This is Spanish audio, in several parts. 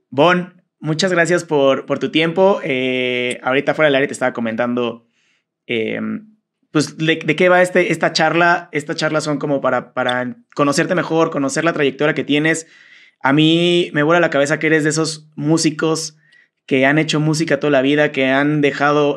Bon, muchas gracias por tu tiempo. Ahorita fuera del área te estaba comentando, eh, pues, de qué va esta charla. Esta charla son como para conocerte mejor, conocer la trayectoria que tienes. A mí me vuela la cabeza que eres de esos músicos que han hecho música toda la vida, que han dejado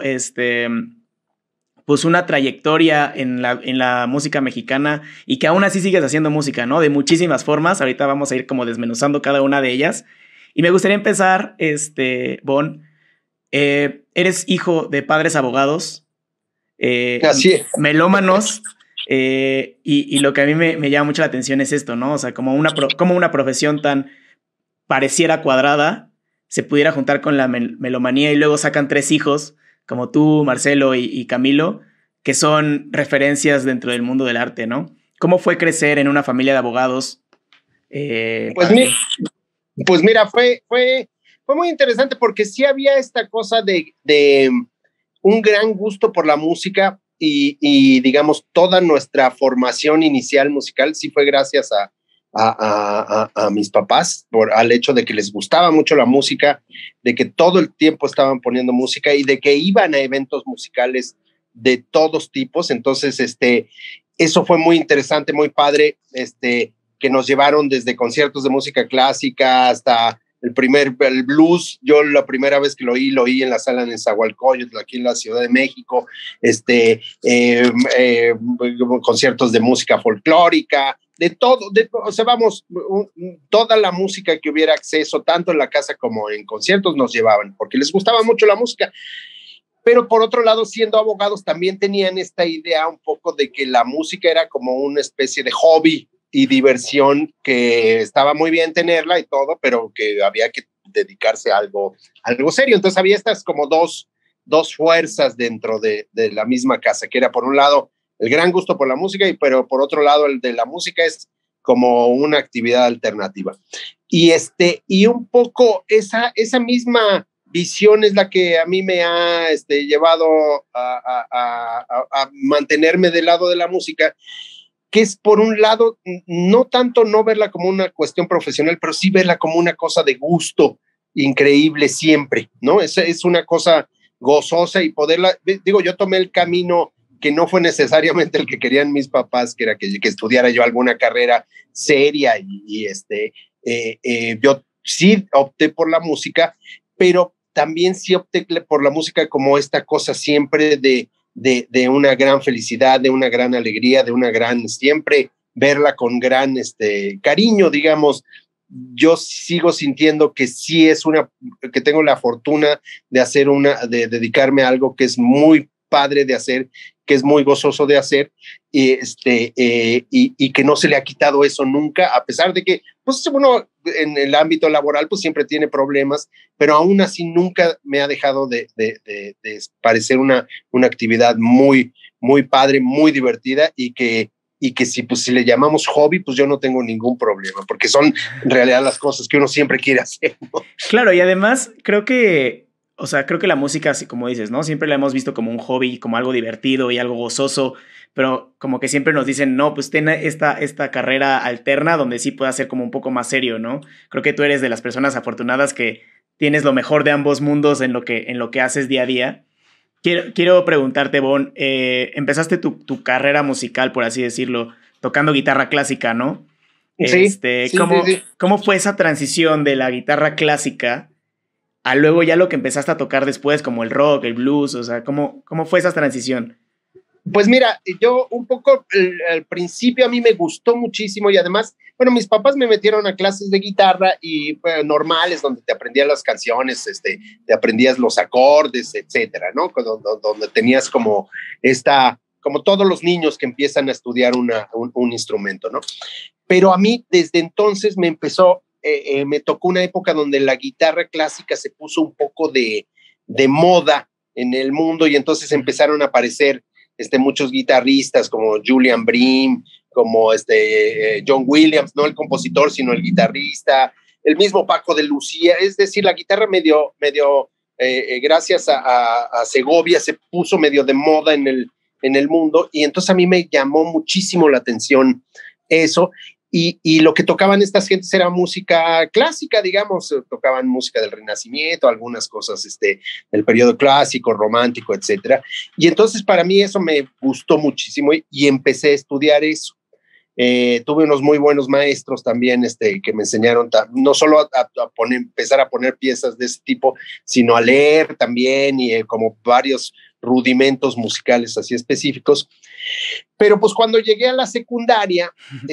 pues una trayectoria en la música mexicana y que aún así sigues haciendo música, ¿no? De muchísimas formas. Ahorita vamos a ir como desmenuzando cada una de ellas. Y me gustaría empezar, Bon, eres hijo de padres abogados, Así es. melómanos, y lo que a mí me llama mucho la atención es esto, ¿no? O sea, como una profesión tan pareciera cuadrada se pudiera juntar con la melomanía y luego sacan tres hijos, como tú, Marcelo y Camilo, que son referencias dentro del mundo del arte, ¿no? ¿Cómo fue crecer en una familia de abogados Pues, para ti? pues mira, fue muy interesante porque sí había esta cosa de un gran gusto por la música digamos, toda nuestra formación inicial musical sí fue gracias a mis papás, al hecho de que les gustaba mucho la música, de que todo el tiempo estaban poniendo música y de que iban a eventos musicales de todos tipos. Entonces, eso fue muy interesante, muy padre, que nos llevaron desde conciertos de música clásica hasta el blues. Yo la primera vez que lo oí en la sala de Nezahualcóyotl, aquí en la Ciudad de México, conciertos de música folclórica, o sea, vamos, toda la música que hubiera acceso, tanto en la casa como en conciertos, nos llevaban, porque les gustaba mucho la música. Pero por otro lado, siendo abogados, también tenían esta idea un poco de que la música era como una especie de hobby y diversión, que estaba muy bien tenerla y todo, pero que había que dedicarse a algo serio. Entonces había estas como dos fuerzas dentro de la misma casa, que era por un lado el gran gusto por la música, pero por otro lado el de la música es como una actividad alternativa. Y un poco esa misma visión es la que a mí me ha llevado a mantenerme del lado de la música, que es, por un lado, no tanto no verla como una cuestión profesional, pero sí verla como una cosa de gusto increíble siempre, ¿no? Es una cosa gozosa y poderla, digo, yo tomé el camino que no fue necesariamente el que querían mis papás, que era que estudiara yo alguna carrera seria yo sí opté por la música, pero también sí opté por la música como esta cosa siempre de una gran felicidad, de una gran alegría, de una gran, siempre verla con gran cariño, digamos. Yo sigo sintiendo que sí que tengo la fortuna de dedicarme a algo que es muy padre de hacer, que es muy gozoso de hacer, y que no se le ha quitado eso nunca, a pesar de que, pues uno en el ámbito laboral, pues siempre tiene problemas, pero aún así nunca me ha dejado de parecer una actividad muy, muy padre, muy divertida, y que si le llamamos hobby, pues yo no tengo ningún problema, porque son en realidad las cosas que uno siempre quiere hacer, ¿no? Claro, y además creo que la música, así como dices, ¿no? Siempre la hemos visto como un hobby, como algo divertido y algo gozoso, pero como que siempre nos dicen, no, pues ten esta carrera alterna donde sí pueda ser como un poco más serio, ¿no? Creo que tú eres de las personas afortunadas que tienes lo mejor de ambos mundos en lo que haces día a día. Quiero preguntarte, Bon, empezaste tu carrera musical, por así decirlo, tocando guitarra clásica, ¿no? Sí, sí, sí, sí. ¿Cómo fue esa transición de la guitarra clásica a luego ya lo que empezaste a tocar después, como el rock, el blues? O sea, ¿cómo fue esa transición? Pues mira, yo un poco al principio a mí me gustó muchísimo, y además, bueno, mis papás me metieron a clases de guitarra y normales, donde te aprendías las canciones, te aprendías los acordes, etcétera, ¿no? Donde tenías como todos los niños que empiezan a estudiar un instrumento, ¿no? Pero a mí desde entonces me tocó una época donde la guitarra clásica se puso un poco de moda en el mundo, y entonces empezaron a aparecer muchos guitarristas como Julian Bream, como John Williams, no el compositor, sino el guitarrista, el mismo Paco de Lucía. Es decir, la guitarra medio gracias a Segovia se puso medio de moda en el mundo, y entonces a mí me llamó muchísimo la atención eso. y lo que tocaban estas gentes era música clásica, digamos, tocaban música del Renacimiento, algunas cosas del periodo clásico, romántico, etcétera. Y entonces para mí eso me gustó muchísimo y empecé a estudiar eso. Tuve unos muy buenos maestros también que me enseñaron no solo empezar a poner piezas de ese tipo, sino a leer también y como varios rudimentos musicales así específicos. Pero pues cuando llegué a la secundaria,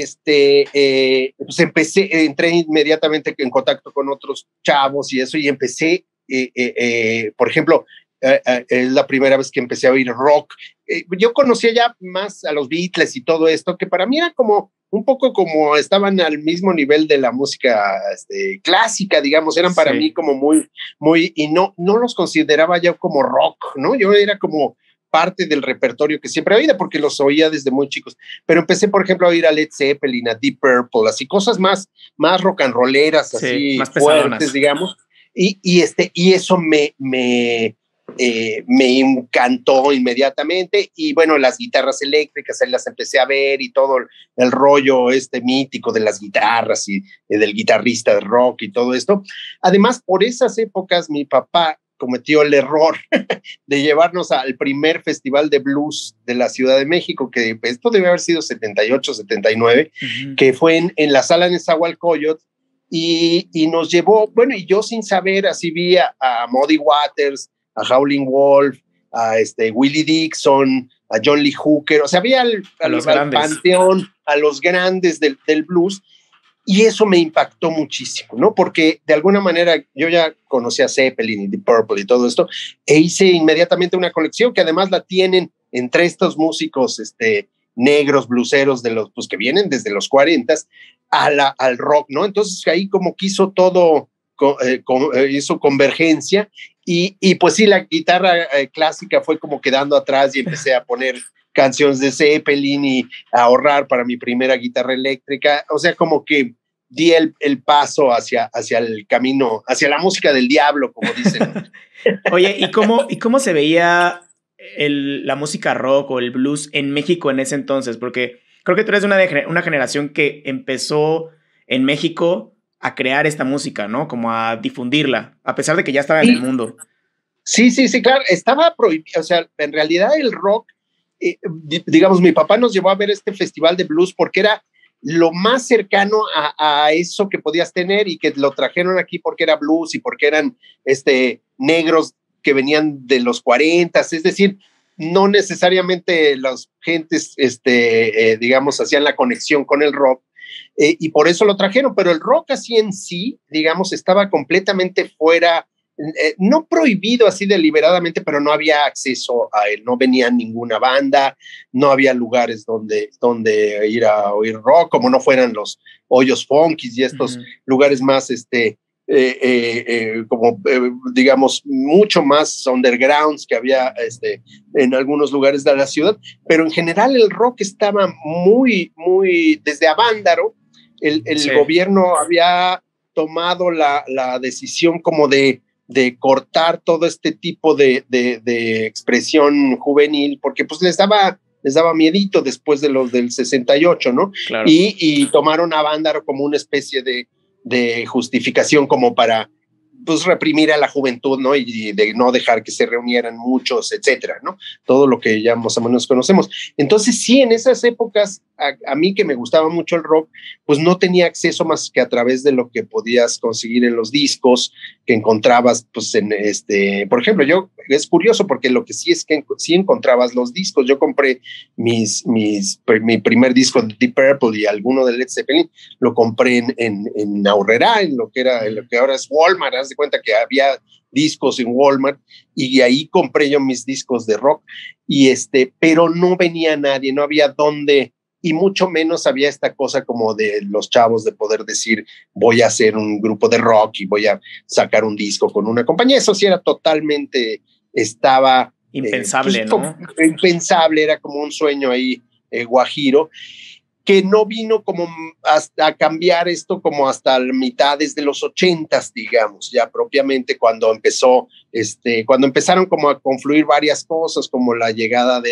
pues entré inmediatamente en contacto con otros chavos y eso, y empecé, por ejemplo, es la primera vez que empecé a oír rock. Yo conocía ya más a los Beatles y todo esto, que para mí era como un poco como estaban al mismo nivel de la música clásica, digamos, eran para mí como muy, y no los consideraba yo como rock, ¿no? Yo era como parte del repertorio que siempre oía, porque los oía desde muy chicos. Pero empecé, por ejemplo, a oír a Led Zeppelin, a Deep Purple, así cosas más rock and rolleras, así más fuertes, pesadonas, digamos. Y eso me encantó inmediatamente. Y bueno, las guitarras eléctricas, ahí las empecé a ver y todo el rollo mítico de las guitarras y del guitarrista de rock y todo esto. Además, por esas épocas, mi papá cometió el error de llevarnos al primer festival de blues de la Ciudad de México, que esto debe haber sido 78, 79, que fue en la sala Nezahualcóyotl, y nos llevó, bueno, y yo sin saber, así vi a Muddy Waters, a Howlin' Wolf, a Willie Dixon, a John Lee Hooker, o sea, había al panteón, a los grandes del blues. Y eso me impactó muchísimo, ¿no? Porque de alguna manera yo ya conocía a Zeppelin y Deep Purple y todo esto, e hice inmediatamente una colección que además la tienen entre estos músicos negros, bluseros, pues que vienen desde los 40s al rock, ¿no? Entonces ahí como que hizo todo, hizo convergencia, y pues sí, la guitarra clásica fue como quedando atrás y empecé a poner canciones de Zeppelin y a ahorrar para mi primera guitarra eléctrica. O sea, como que di el paso hacia el camino, hacia la música del diablo, como dicen. Oye, ¿y cómo se veía la música rock o el blues en México en ese entonces? Porque creo que tú eres de una generación que empezó en México a crear esta música, ¿no? Como a difundirla, a pesar de que ya estaba en el mundo. Sí, claro, estaba prohibido. O sea, en realidad el rock, digamos, mi papá nos llevó a ver este festival de blues porque era lo más cercano a eso que podías tener, y que lo trajeron aquí porque era blues y porque eran negros que venían de los 40, es decir, no necesariamente las gentes, digamos, hacían la conexión con el rock, y por eso lo trajeron, pero el rock así en sí, digamos, estaba completamente fuera, no prohibido así deliberadamente, pero no había acceso a él, no venía ninguna banda, no había lugares donde ir a oír rock, como no fueran los hoyos funkis y estos lugares más, digamos, mucho más undergrounds que había en algunos lugares de la ciudad, pero en general el rock estaba muy, desde Avándaro, el gobierno había tomado la decisión como de cortar todo este tipo de expresión juvenil, porque pues les daba miedito después de los del 68, ¿no? Claro. Y tomaron a Avándaro como una especie de justificación como para pues reprimir a la juventud, ¿no? Y de no dejar que se reunieran muchos, etcétera, ¿no? Todo lo que ya más o menos conocemos. Entonces, sí, en esas épocas, a mí que me gustaba mucho el rock, pues no tenía acceso más que a través de lo que podías conseguir en los discos que encontrabas, pues en por ejemplo, es curioso porque lo que sí es que sí encontrabas los discos. Yo compré mi primer disco de Deep Purple y alguno de Led Zeppelin, lo compré en Aurrera, en lo que ahora es Walmart. Haz de cuenta que había discos en Walmart, y ahí compré yo mis discos de rock, y pero no venía nadie, no había dónde, y mucho menos había esta cosa como de los chavos de poder decir, voy a hacer un grupo de rock y voy a sacar un disco con una compañía. Eso sí era totalmente, estaba impensable, ¿no? Impensable, era como un sueño ahí guajiro, que no vino como a cambiar esto como hasta la mitad, desde los 80s, digamos, ya propiamente cuando empezaron como a confluir varias cosas, como la llegada de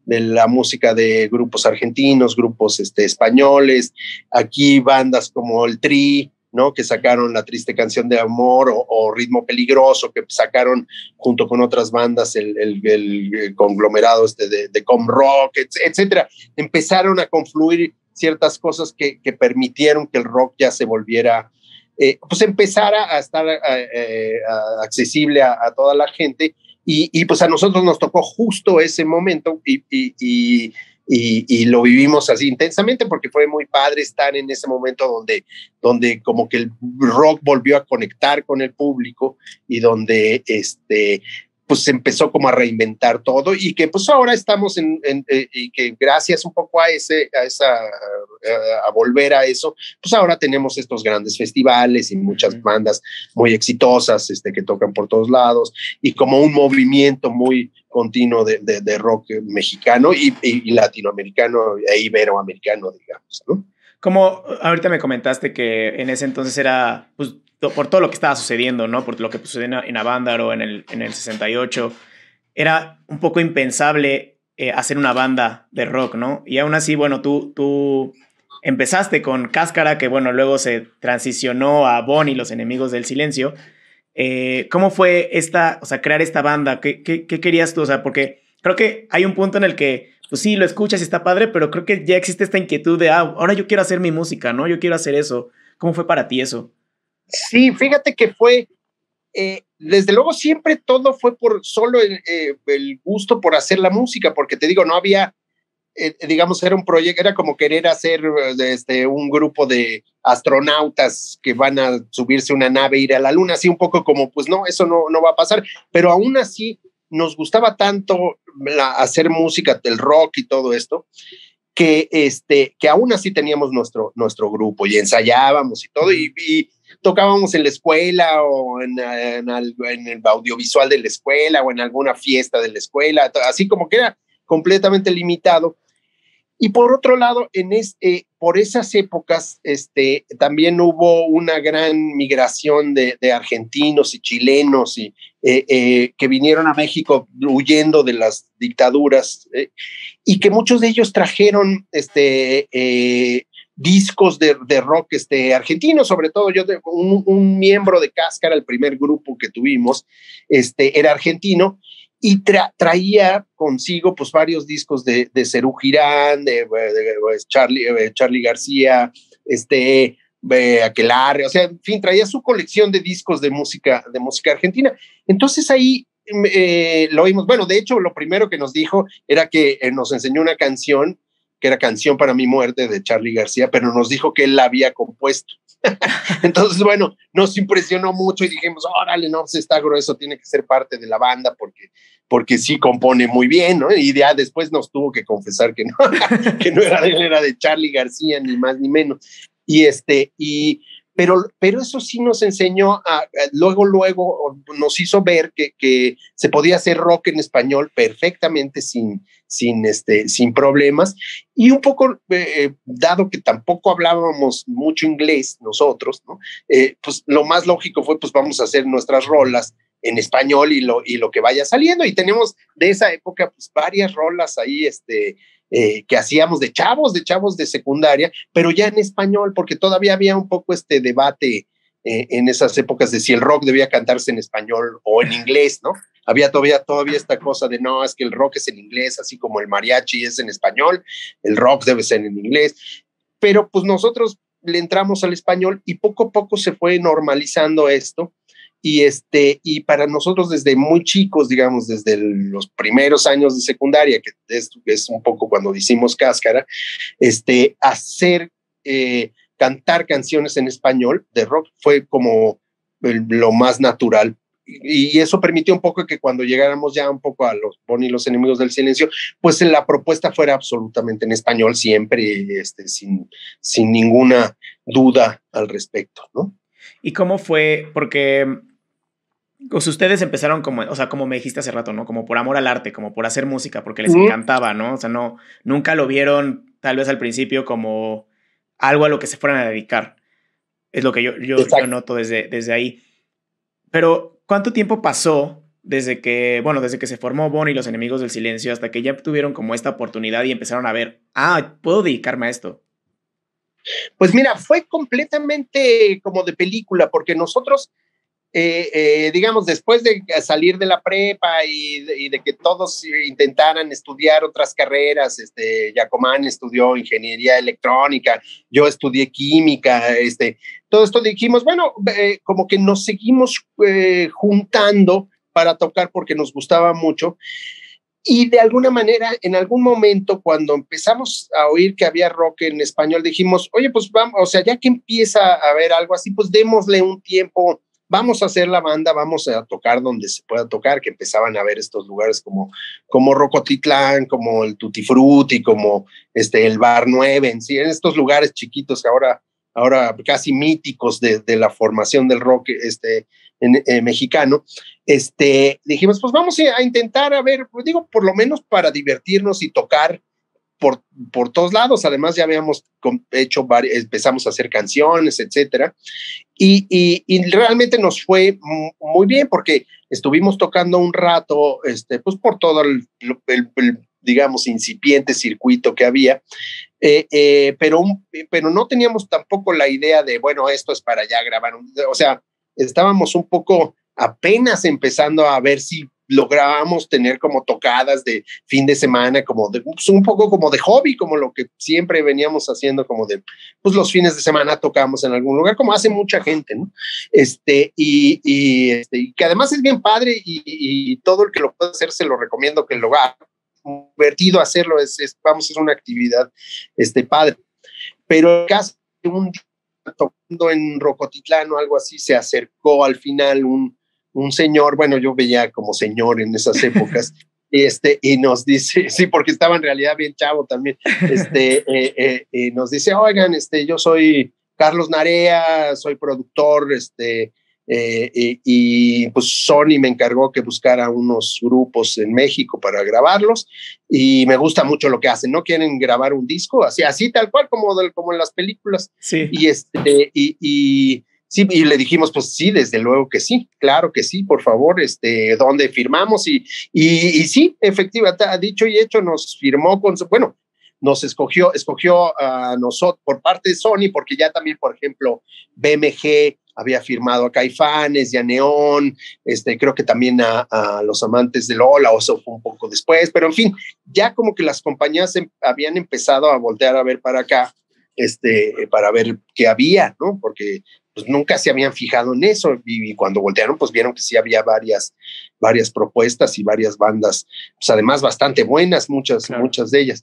de la música de grupos argentinos, grupos españoles, aquí bandas como el Tri, ¿no? Que sacaron La Triste Canción de Amor o Ritmo Peligroso, que sacaron junto con otras bandas el conglomerado de Com Rock, etcétera. Empezaron a confluir ciertas cosas que permitieron que el rock ya se volviera, pues empezara a estar accesible a toda la gente. Y pues a nosotros nos tocó justo ese momento y lo vivimos así intensamente porque fue muy padre estar en ese momento donde como que el rock volvió a conectar con el público y donde pues se empezó como a reinventar todo y que pues ahora estamos y que gracias un poco a volver a eso, pues ahora tenemos estos grandes festivales y muchas bandas muy exitosas que tocan por todos lados y como un movimiento muy continuo de rock mexicano y latinoamericano e iberoamericano, digamos, ¿no? Como ahorita me comentaste que en ese entonces era pues, por todo lo que estaba sucediendo, ¿no? Por lo que sucedió en Avándaro en el 68, era un poco impensable hacer una banda de rock, ¿no? Y aún así, bueno, tú empezaste con Cáscara, que bueno, luego se transicionó a Bon y los Enemigos del Silencio. ¿Cómo fue crear esta banda? ¿Qué querías tú? O sea, porque creo que hay un punto en el que pues sí, lo escuchas y está padre, pero creo que ya existe esta inquietud de, ahora yo quiero hacer mi música, ¿no? Yo quiero hacer eso. ¿Cómo fue para ti eso? Sí, fíjate que fue, desde luego siempre todo fue por solo el gusto por hacer la música, porque te digo, no había, digamos, era un proyecto, era como querer hacer un grupo de astronautas que van a subirse a una nave e ir a la luna, así un poco como, pues no, eso no va a pasar, pero aún así nos gustaba tanto hacer música, el rock y todo esto, que aún así teníamos nuestro grupo y ensayábamos y todo, y tocábamos en la escuela o en el audiovisual de la escuela o en alguna fiesta de la escuela, así como que era completamente limitado. Y por otro lado, por esas épocas también hubo una gran migración de argentinos y chilenos que vinieron a México huyendo de las dictaduras y que muchos de ellos trajeron discos de rock argentinos, sobre todo un miembro de Cáscara, el primer grupo que tuvimos, era argentino y traía consigo pues varios discos de Serú Girán, de Charly García, Aquelarre, o sea, en fin, traía su colección de discos de música argentina. Entonces ahí lo oímos. Bueno, de hecho, lo primero que nos dijo era que nos enseñó una canción que era Canción para mi muerte de Charly García, pero nos dijo que él la había compuesto. Entonces, bueno, nos impresionó mucho y dijimos, órale, no, pues está grueso, tiene que ser parte de la banda porque sí compone muy bien, ¿no? Y ya después nos tuvo que confesar que no, que no era de él, era de Charly García, ni más ni menos. Pero eso sí nos enseñó, luego nos hizo ver que se podía hacer rock en español perfectamente sin problemas. Y un poco, dado que tampoco hablábamos mucho inglés nosotros, ¿no? Pues lo más lógico fue, pues vamos a hacer nuestras rolas en español y lo que vaya saliendo. Y tenemos de esa época, pues varias rolas ahí, que hacíamos de chavos de secundaria, pero ya en español, porque todavía había un poco este debate en esas épocas de si el rock debía cantarse en español o en inglés, ¿no? Había todavía esta cosa de no, es que el rock es en inglés, así como el mariachi es en español, el rock debe ser en inglés, pero pues nosotros le entramos al español y poco a poco se fue normalizando esto. Y para nosotros desde muy chicos, digamos, desde los primeros años de secundaria, que es un poco cuando hicimos Cáscara, hacer, cantar canciones en español de rock fue como lo más natural. Y eso permitió un poco que cuando llegáramos ya un poco a los Bon y los Enemigos del Silencio, pues la propuesta fuera absolutamente en español siempre, sin ninguna duda al respecto, ¿no? ¿Y cómo fue? Porque pues ustedes empezaron como, o sea, como me dijiste hace rato, ¿no? Como por amor al arte, como por hacer música, porque les encantaba, ¿no? O sea, nunca lo vieron tal vez al principio como algo a lo que se fueran a dedicar. Es lo que yo noto desde ahí. Pero, ¿cuánto tiempo pasó desde que se formó Bonnie y los Enemigos del Silencio hasta que ya tuvieron como esta oportunidad y empezaron a ver, puedo dedicarme a esto? Pues mira, fue completamente como de película, porque nosotros, digamos, después de salir de la prepa y de que todos intentaran estudiar otras carreras, Giacomán estudió ingeniería electrónica, yo estudié química, todo esto dijimos, bueno, como que nos seguimos juntando para tocar porque nos gustaba mucho. Y de alguna manera, en algún momento, cuando empezamos a oír que había rock en español, dijimos, oye, pues vamos, o sea, ya que empieza a haber algo así, pues démosle un tiempo, vamos a hacer la banda, vamos a tocar donde se pueda tocar, que empezaban a ver estos lugares como Rocotitlán, como el Tutti Frutti, como el Bar 9, en sí, en estos lugares chiquitos que ahora casi míticos de la formación del rock mexicano. Dijimos, pues vamos a intentar, a ver, pues digo, por lo menos para divertirnos y tocar por todos lados. Además, ya habíamos hecho empezamos a hacer canciones, etcétera. Y realmente nos fue muy bien porque estuvimos tocando un rato, pues por todo el digamos, incipiente circuito que había, pero no teníamos tampoco la idea de, bueno, esto es para ya grabar, o sea, estábamos un poco apenas empezando a ver si lográbamos tener como tocadas de fin de semana, como pues un poco como de hobby, como lo que siempre veníamos haciendo, como de, pues los fines de semana tocamos en algún lugar, como hace mucha gente, ¿no? Y que además es bien padre y todo el que lo pueda hacer se lo recomiendo que lo haga. Divertido hacerlo, es una actividad padre. Pero el caso de un día tocando en Rocotitlán o algo así, se acercó al final un señor, bueno, yo veía como señor en esas épocas, y nos dice, sí, porque estaba en realidad bien chavo también, y nos dice, oigan, yo soy Carlos Narea, soy productor, y pues Sony me encargó que buscara unos grupos en México para grabarlos y me gusta mucho lo que hacen. ¿No quieren grabar un disco? Así tal cual como en las películas. Sí. Y sí, y le dijimos, pues sí, desde luego que sí, claro que sí, por favor, ¿dónde firmamos? Y sí, efectivamente, dicho y hecho, nos firmó bueno, nos escogió a nosotros por parte de Sony, porque ya también, por ejemplo, BMG había firmado a Caifanes y a Neón, creo que también a Los Amantes de Lola, o eso fue un poco después, pero en fin, ya como que las compañías habían empezado a voltear a ver para acá, para ver qué había, ¿no? Porque pues nunca se habían fijado en eso y cuando voltearon pues vieron que sí había varias propuestas y varias bandas, pues además bastante buenas, muchas de ellas.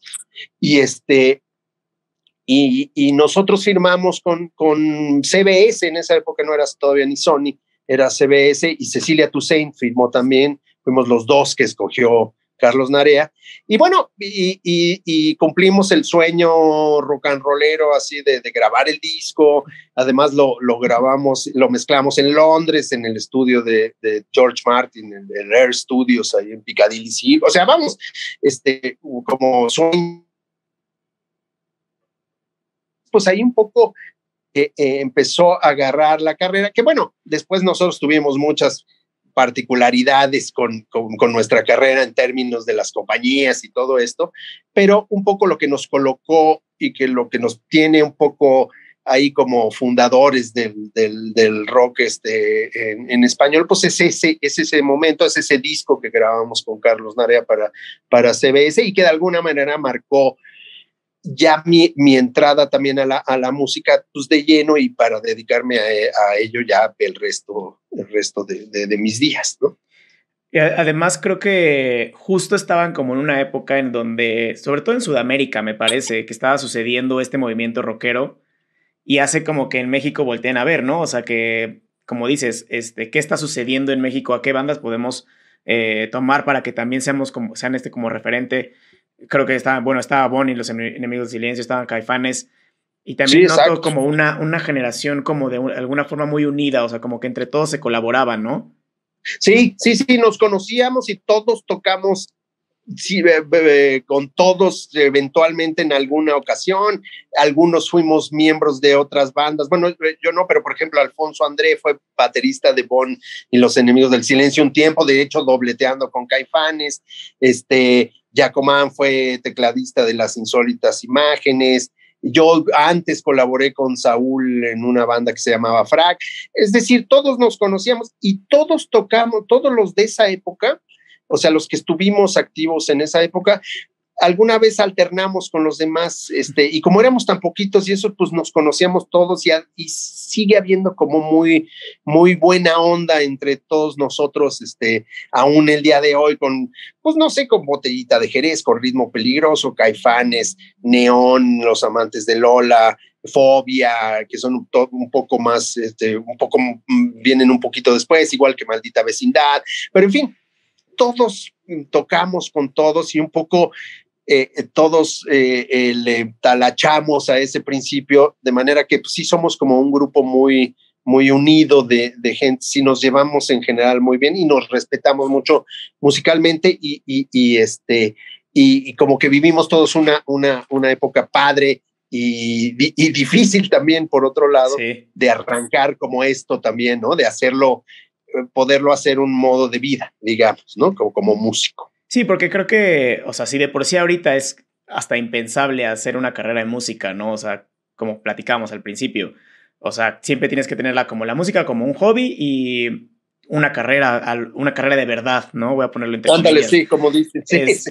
Y nosotros firmamos con CBS, en esa época no eras todavía ni Sony, era CBS, y Cecilia Toussaint firmó también, fuimos los dos que escogió Carlos Narea, y bueno, y cumplimos el sueño rock and rollero así de grabar el disco. Además lo grabamos, lo mezclamos en Londres, en el estudio de George Martin, el Air Studios, ahí en Piccadilly Circus. O sea, vamos, como sueño, pues ahí un poco empezó a agarrar la carrera, que bueno, después nosotros tuvimos muchas particularidades con nuestra carrera en términos de las compañías y todo esto, pero un poco lo que nos colocó y que lo que nos tiene un poco ahí como fundadores del rock en español, pues es ese momento, es ese disco que grabamos con Carlos Narea para CBS y que de alguna manera marcó ya mi entrada también a la música, pues de lleno, y para dedicarme a ello ya el resto de mis días, ¿no? Y además creo que justo estaban como en una época en donde, sobre todo en Sudamérica, me parece, que estaba sucediendo este movimiento rockero y hace como que en México volteen a ver, ¿no? O sea que, como dices, ¿qué está sucediendo en México? ¿A qué bandas podemos tomar para que también sean como referente? Creo que estaba Bonnie, Los Enemigos del Silencio, estaban Caifanes, y también Sí, noto como una generación como de alguna forma muy unida, o sea, como que entre todos se colaboraban, ¿no? Sí, nos conocíamos y todos tocamos sí, con todos eventualmente en alguna ocasión. Algunos fuimos miembros de otras bandas. Bueno, yo no, pero por ejemplo, Alfonso André fue baterista de Bon y Los Enemigos del Silencio un tiempo, de hecho, dobleteando con Caifanes. Giacomán fue tecladista de Las Insólitas Imágenes. Yo antes colaboré con Saúl en una banda que se llamaba Frac. Es decir, todos nos conocíamos y todos tocamos, todos los de esa época, o sea, los que estuvimos activos en esa época, alguna vez alternamos con los demás, y como éramos tan poquitos y eso, pues nos conocíamos todos y sigue habiendo como muy, muy buena onda entre todos nosotros, aún el día de hoy con, pues no sé, con Botellita de Jerez, con Ritmo Peligroso, Caifanes, Neón, Los Amantes de Lola, Fobia, que son un poco más, vienen un poquito después, igual que Maldita Vecindad, pero en fin, todos tocamos con todos y un poco todos le talachamos a ese principio, de manera que pues, sí somos como un grupo muy, muy unido de gente, sí nos llevamos en general muy bien y nos respetamos mucho musicalmente y como que vivimos todos una época padre y difícil también, por otro lado, sí, de arrancar como esto también, ¿no? De hacerlo, poderlo hacer un modo de vida, digamos, ¿no? Como músico. Sí, porque creo que, o sea, si de por sí ahorita es hasta impensable hacer una carrera de música, ¿no? O sea, como platicamos al principio. O sea, siempre tienes que tenerla como la música como un hobby y una carrera de verdad, ¿no? Voy a ponerlo entre Ándale, comillas. sí, como dices. Sí, sí.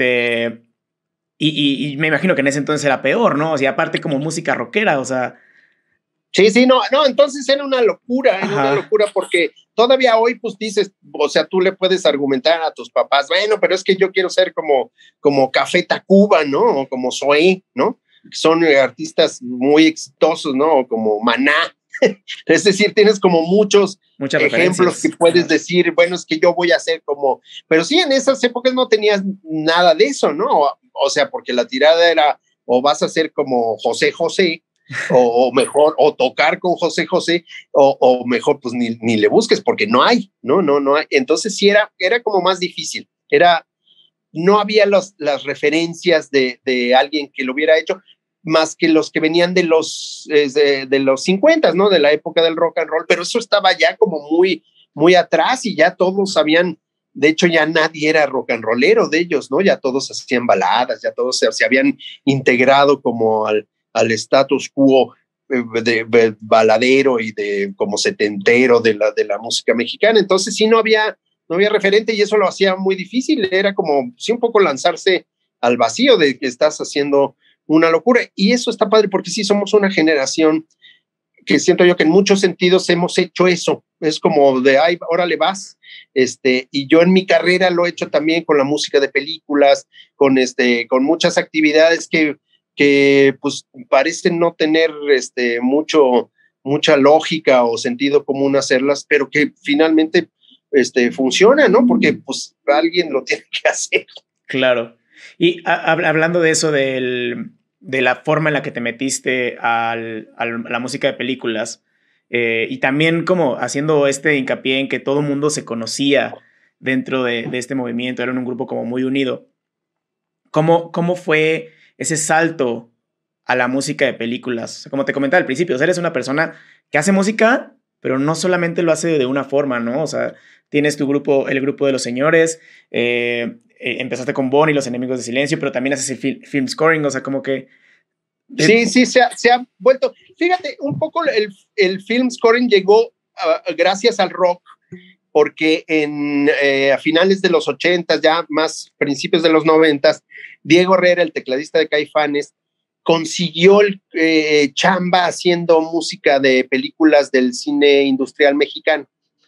Y me imagino que en ese entonces era peor, ¿no? O sea, aparte como música rockera, o sea, Sí, no, entonces era una ajá, locura porque todavía hoy pues dices, o sea, tú le puedes argumentar a tus papás, bueno, pero es que yo quiero ser como Café Tacuba, ¿no? O como Zoé, ¿no? Son artistas muy exitosos, ¿no? O como Maná. Es decir, tienes como muchos muchas ejemplos que referencias. puedes Ajá. decir, bueno, es que yo voy a ser como, pero sí, en esas épocas no tenías nada de eso, ¿no? O sea, porque la tirada era, o vas a ser como José José, o mejor, o tocar con José José, o mejor, pues ni le busques, porque no hay, no hay. Entonces sí era como más difícil, no había las referencias de alguien que lo hubiera hecho, más que los que venían de los 50, ¿no? De la época del rock and roll, pero eso estaba ya como muy, muy atrás y ya todos sabían, de hecho ya nadie era rock and rollero de ellos, ¿no? Ya todos hacían baladas, ya todos se habían integrado como al status quo de baladero y de como setentero de la música mexicana. Entonces sí no había referente y eso lo hacía muy difícil. Era como, sí, un poco lanzarse al vacío de que estás haciendo una locura. Y eso está padre porque sí somos una generación que siento yo que en muchos sentidos hemos hecho eso. Es como de, ay, órale vas. Y yo en mi carrera lo he hecho también con la música de películas, con muchas actividades que pues parecen no tener mucha lógica o sentido común hacerlas, pero que finalmente funciona, ¿no? Porque pues alguien lo tiene que hacer. Claro. Y hablando de eso, de la forma en la que te metiste a la música de películas, y también como haciendo este hincapié en que todo el mundo se conocía dentro de este movimiento, eran un grupo como muy unido. ¿Cómo fue ese salto a la música de películas? O sea, como te comentaba al principio, o sea, eres una persona que hace música, pero no solamente lo hace de una forma, ¿no? O sea, tienes tu grupo, el grupo de los señores, empezaste con Bon y Los Enemigos de Silencio, pero también haces el film scoring, o sea, como que... Sí, sí, se ha vuelto. Fíjate, un poco el film scoring llegó gracias al rock, porque a finales de los 80, ya más principios de los 90, Diego Herrera, el tecladista de Caifanes, consiguió chamba haciendo música de películas del cine industrial mexicano,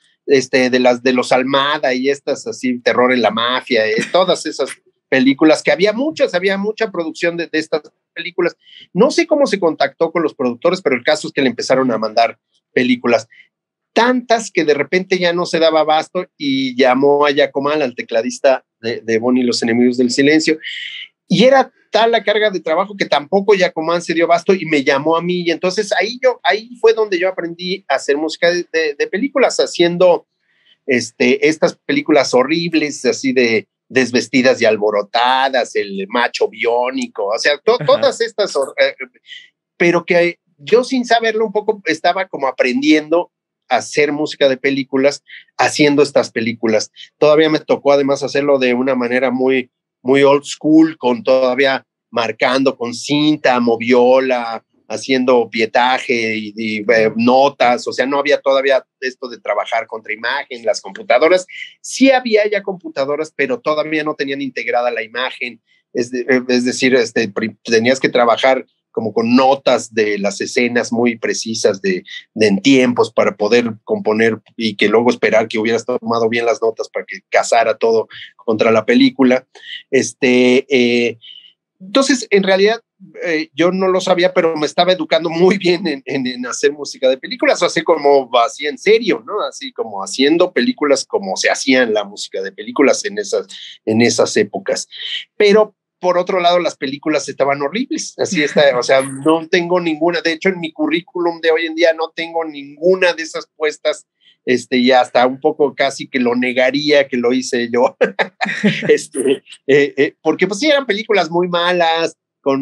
de los Almada y estas así, Terror en la Mafia, todas esas películas, que había mucha producción de estas películas. No sé cómo se contactó con los productores, pero el caso es que le empezaron a mandar películas tantas que de repente ya no se daba abasto y llamó a Giacomán, al tecladista de Bon y Los Enemigos del Silencio, y era tal la carga de trabajo que tampoco Giacomán se dio abasto y me llamó a mí, y entonces ahí fue donde yo aprendí a hacer música de películas, haciendo estas películas horribles, así de Desvestidas y alborotadas, el macho biónico, o sea, todas estas, pero que yo sin saberlo un poco estaba como aprendiendo a hacer música de películas, haciendo estas películas. Todavía me tocó además hacerlo de una manera muy, muy old school, con todavía marcando con cinta, moviola, haciendo pietaje y notas, o sea, no había todavía esto de trabajar contra imagen, las computadoras, sí había ya computadoras, pero todavía no tenían integrada la imagen, es decir, tenías que trabajar como con notas de las escenas muy precisas en tiempos para poder componer y que luego esperar que hubieras tomado bien las notas para que casara todo contra la película. Entonces, en realidad, yo no lo sabía, pero me estaba educando muy bien en hacer música de películas, así como así en serio, ¿no? Así como haciendo películas como se hacían la música de películas en esas épocas. Pero por otro lado, las películas estaban horribles, así está, o sea, no tengo ninguna, de hecho en mi currículum de hoy en día no tengo ninguna de esas puestas, y hasta un poco casi que lo negaría que lo hice yo, porque pues sí eran películas muy malas,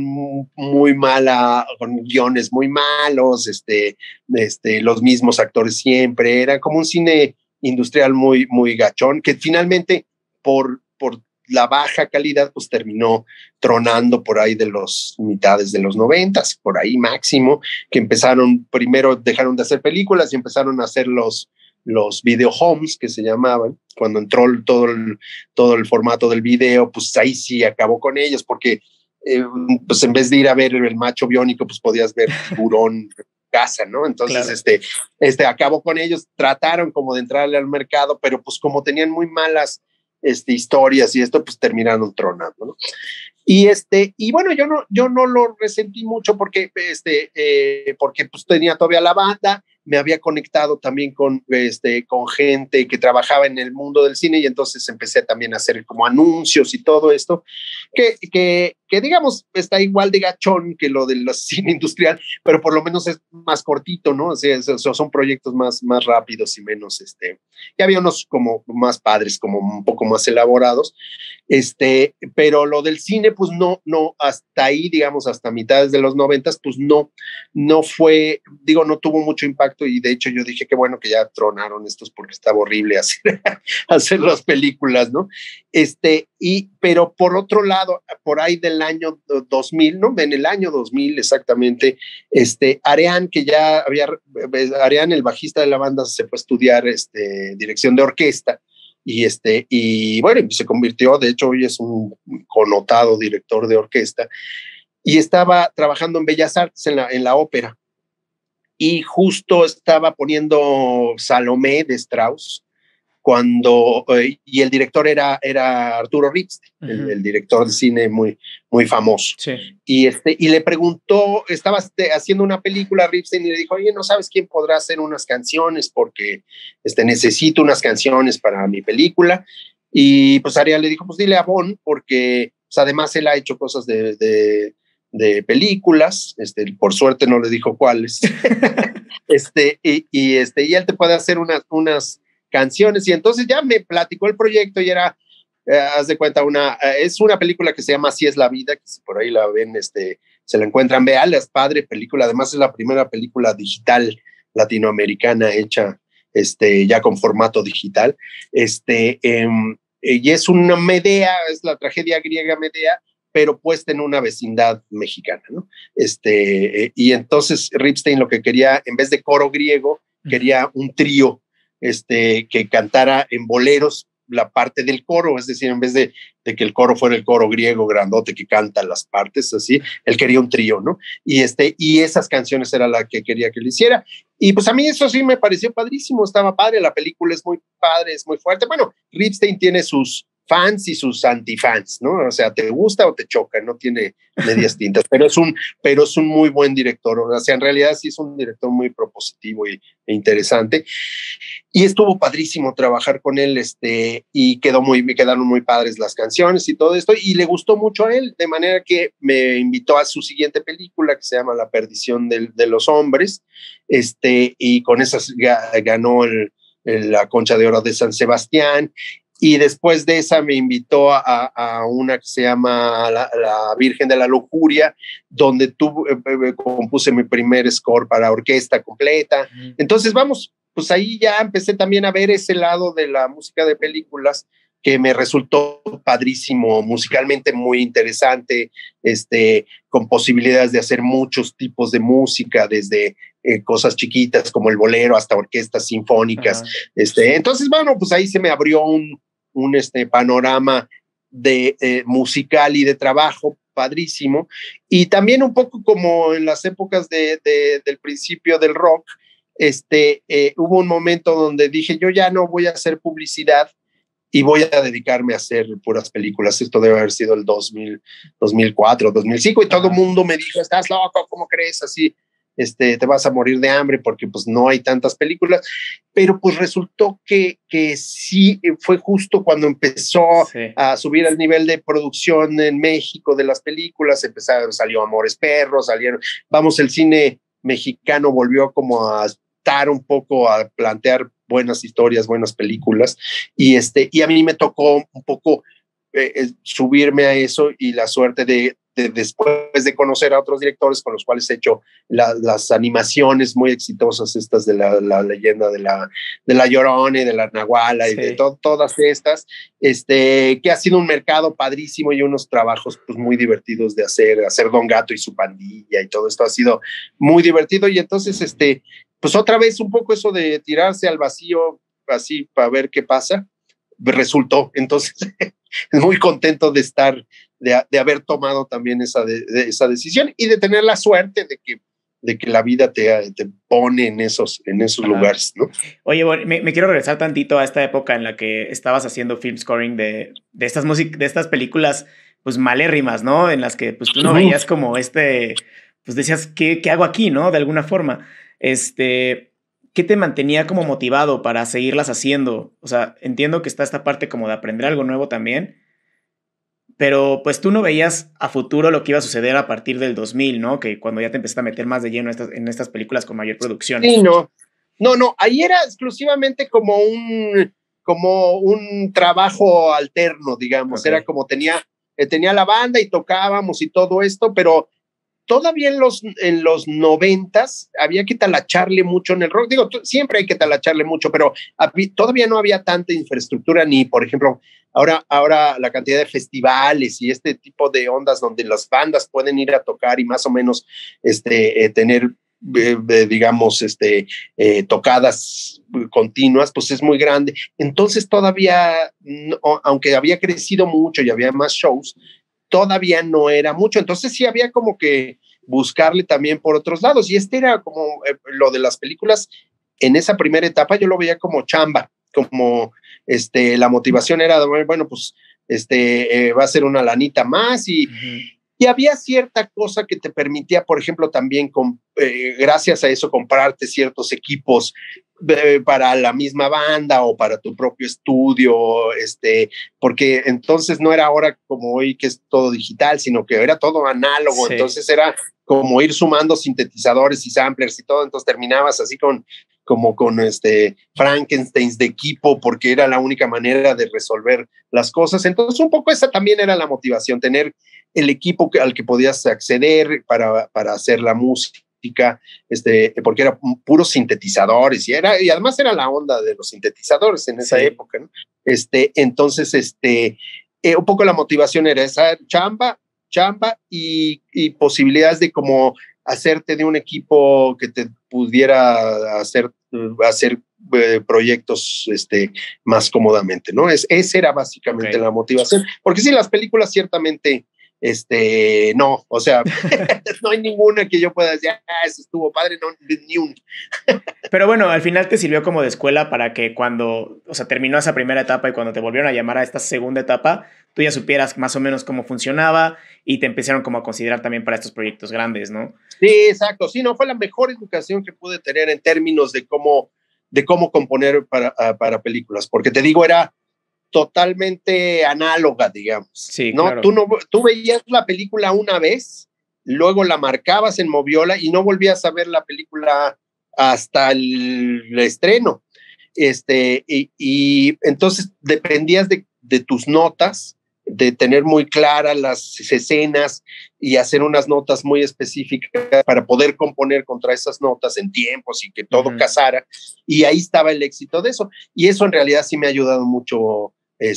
con guiones muy malos, los mismos actores siempre, era como un cine industrial muy, muy gachón, que finalmente por la baja calidad, pues terminó tronando por ahí de los mitades de los 90s, por ahí máximo, que empezaron, primero dejaron de hacer películas y empezaron a hacer los video homes, que se llamaban, cuando entró todo el formato del video, pues ahí sí acabó con ellos, porque pues en vez de ir a ver el macho biónico, pues podías ver Tiburón casa, ¿no? Entonces, claro. Acabó con ellos, trataron como de entrarle al mercado, pero pues como tenían muy malas historias y esto, pues terminaron tronando, ¿no? Y bueno, yo no lo resentí mucho porque pues tenía todavía la banda, me había conectado también con gente que trabajaba en el mundo del cine y entonces empecé también a hacer como anuncios y todo esto, que digamos está igual de gachón que lo del cine industrial, pero por lo menos es más cortito, ¿no? O sea, son proyectos más rápidos y menos, y había unos como más padres, como un poco más elaborados, pero lo del cine, pues no, hasta ahí, digamos, hasta mitades de los 90, pues no fue, digo, no tuvo mucho impacto y de hecho yo dije que bueno que ya tronaron estos porque estaba horrible hacer las películas, ¿no? Pero por otro lado, por ahí del año 2000, ¿no? En el año 2000 exactamente, Areán, que ya había, Areán, el bajista de la banda, se fue a estudiar dirección de orquesta, y bueno, se convirtió, de hecho hoy es un connotado director de orquesta, y estaba trabajando en Bellas Artes, en la ópera, y justo estaba poniendo Salomé de Strauss, y el director era Arturo Ripstein, el director de cine muy, muy famoso. Sí. Y le preguntó, estaba haciendo una película Ripstein y le dijo, oye, ¿no sabes quién podrá hacer unas canciones? Porque necesito unas canciones para mi película. Y pues Ariel le dijo, pues dile a Bon, porque pues, además él ha hecho cosas de películas, por suerte no le dijo cuáles. Y él te puede hacer unas canciones, y entonces ya me platicó el proyecto y era, haz de cuenta, es una película que se llama Así es la vida, que si por ahí la ven, se la encuentran, vean, es padre película, además es la primera película digital latinoamericana hecha ya con formato digital, y es una Medea, es la tragedia griega Medea, pero puesta en una vecindad mexicana, ¿no? Y entonces Ripstein lo que quería, en vez de coro griego, quería un trío que cantara en boleros la parte del coro, es decir, en vez de que el coro fuera el coro griego grandote que canta las partes así, él quería un trío, ¿no? Y esas canciones era la que quería que le hiciera. Y pues a mí eso sí me pareció padrísimo, estaba padre, la película es muy padre, es muy fuerte. Bueno, Ripstein tiene sus fans y sus antifans, ¿no? O sea, te gusta o te choca, no tiene medias tintas, pero es un muy buen director, o sea, en realidad sí es un director muy propositivo e interesante, y estuvo padrísimo trabajar con él, y me quedaron muy padres las canciones y todo esto, y le gustó mucho a él, de manera que me invitó a su siguiente película, que se llama La perdición de los hombres, y con esas ganó la Concha de Oro de San Sebastián. y después de esa me invitó a una que se llama la Virgen de la Lujuria, donde compuse mi primer score para orquesta completa. Entonces, vamos, pues ahí ya empecé también a ver ese lado de la música de películas que me resultó padrísimo, musicalmente muy interesante, con posibilidades de hacer muchos tipos de música, desde cosas chiquitas como el bolero hasta orquestas sinfónicas. Entonces, bueno, pues ahí se me abrió un panorama de musical y de trabajo padrísimo. Y también un poco como en las épocas del principio del rock, hubo un momento donde dije, yo ya no voy a hacer publicidad y voy a dedicarme a hacer puras películas. Esto debe haber sido el 2004, 2005, y todo el mundo me dijo, estás loco, ¿cómo crees? Así, te vas a morir de hambre porque pues no hay tantas películas. Pero pues resultó que sí, fue justo cuando empezó a subir el nivel de producción en México de las películas. Salió Amores Perros, el cine mexicano volvió como a estar un poco, a plantear buenas historias, buenas películas, y a mí me tocó un poco subirme a eso, y la suerte de después de conocer a otros directores con los cuales he hecho las animaciones muy exitosas, estas de la leyenda de la Llorona y de la Nahuala, y de todas estas, que ha sido un mercado padrísimo y unos trabajos pues muy divertidos de hacer Don Gato y su pandilla, y todo esto ha sido muy divertido. Y entonces pues otra vez un poco eso de tirarse al vacío así para ver qué pasa, resultó. Entonces, muy contento de haber tomado también esa decisión, y de tener la suerte de que la vida te pone en esos lugares, ¿no? Oye, bueno, me quiero regresar tantito a esta época en la que estabas haciendo film scoring de estas películas, pues malérrimas, ¿no? En las que pues tú no veías como pues decías, ¿qué hago aquí, no? De alguna forma. ¿Qué te mantenía como motivado para seguirlas haciendo? O sea, entiendo que está esta parte como de aprender algo nuevo también, pero pues tú no veías a futuro lo que iba a suceder a partir del 2000, ¿no? Que cuando ya te empezaste a meter más de lleno en estas películas con mayor producción. Sí, no, ahí era exclusivamente como un trabajo alterno, digamos. Era como tenía la banda y tocábamos y todo esto, pero todavía en los 90s había que talacharle mucho en el rock. Digo, siempre hay que talacharle mucho, pero todavía no había tanta infraestructura, ni, por ejemplo, ahora la cantidad de festivales y este tipo de ondas donde las bandas pueden ir a tocar y más o menos tener, digamos, tocadas continuas, pues es muy grande. Entonces todavía, aunque había crecido mucho y había más shows, todavía no era mucho. Entonces sí había como que buscarle también por otros lados, y era como lo de las películas. En esa primera etapa yo lo veía como chamba, como la motivación era, bueno, pues va a ser una lanita más, y había cierta cosa que te permitía, por ejemplo, también gracias a eso comprarte ciertos equipos para la misma banda o para tu propio estudio, porque entonces no era ahora como hoy que es todo digital, sino que era todo análogo. Entonces era como ir sumando sintetizadores y samplers y todo. Entonces terminabas así con Frankensteins de equipo, porque era la única manera de resolver las cosas. Entonces un poco esa también era la motivación, tener el equipo al que podías acceder para hacer la música, porque eran puros sintetizadores, y además era la onda de los sintetizadores en esa época, ¿no? Entonces, un poco la motivación era esa chamba y posibilidades de como hacerte de un equipo que te pudiera hacer proyectos más cómodamente, ¿no? Esa era básicamente la motivación, porque sí, las películas ciertamente no, o sea, no hay ninguna que yo pueda decir, eso estuvo padre, no, ni un. Pero bueno, al final te sirvió como de escuela para que cuando, o sea, terminó esa primera etapa y cuando te volvieron a llamar a esta segunda etapa, tú ya supieras más o menos cómo funcionaba y te empezaron como a considerar también para estos proyectos grandes, ¿no? Sí, exacto. Sí, no, fue la mejor educación que pude tener en términos de cómo componer para películas, porque te digo, era totalmente análoga, digamos. Sí, ¿no? claro. Tú veías la película una vez, luego la marcabas en Moviola y no volvías a ver la película hasta el estreno. Y entonces dependías de tus notas, de tener muy claras las escenas y hacer unas notas muy específicas para poder componer contra esas notas en tiempos y que todo casara. Y ahí estaba el éxito de eso. Y eso en realidad sí me ha ayudado mucho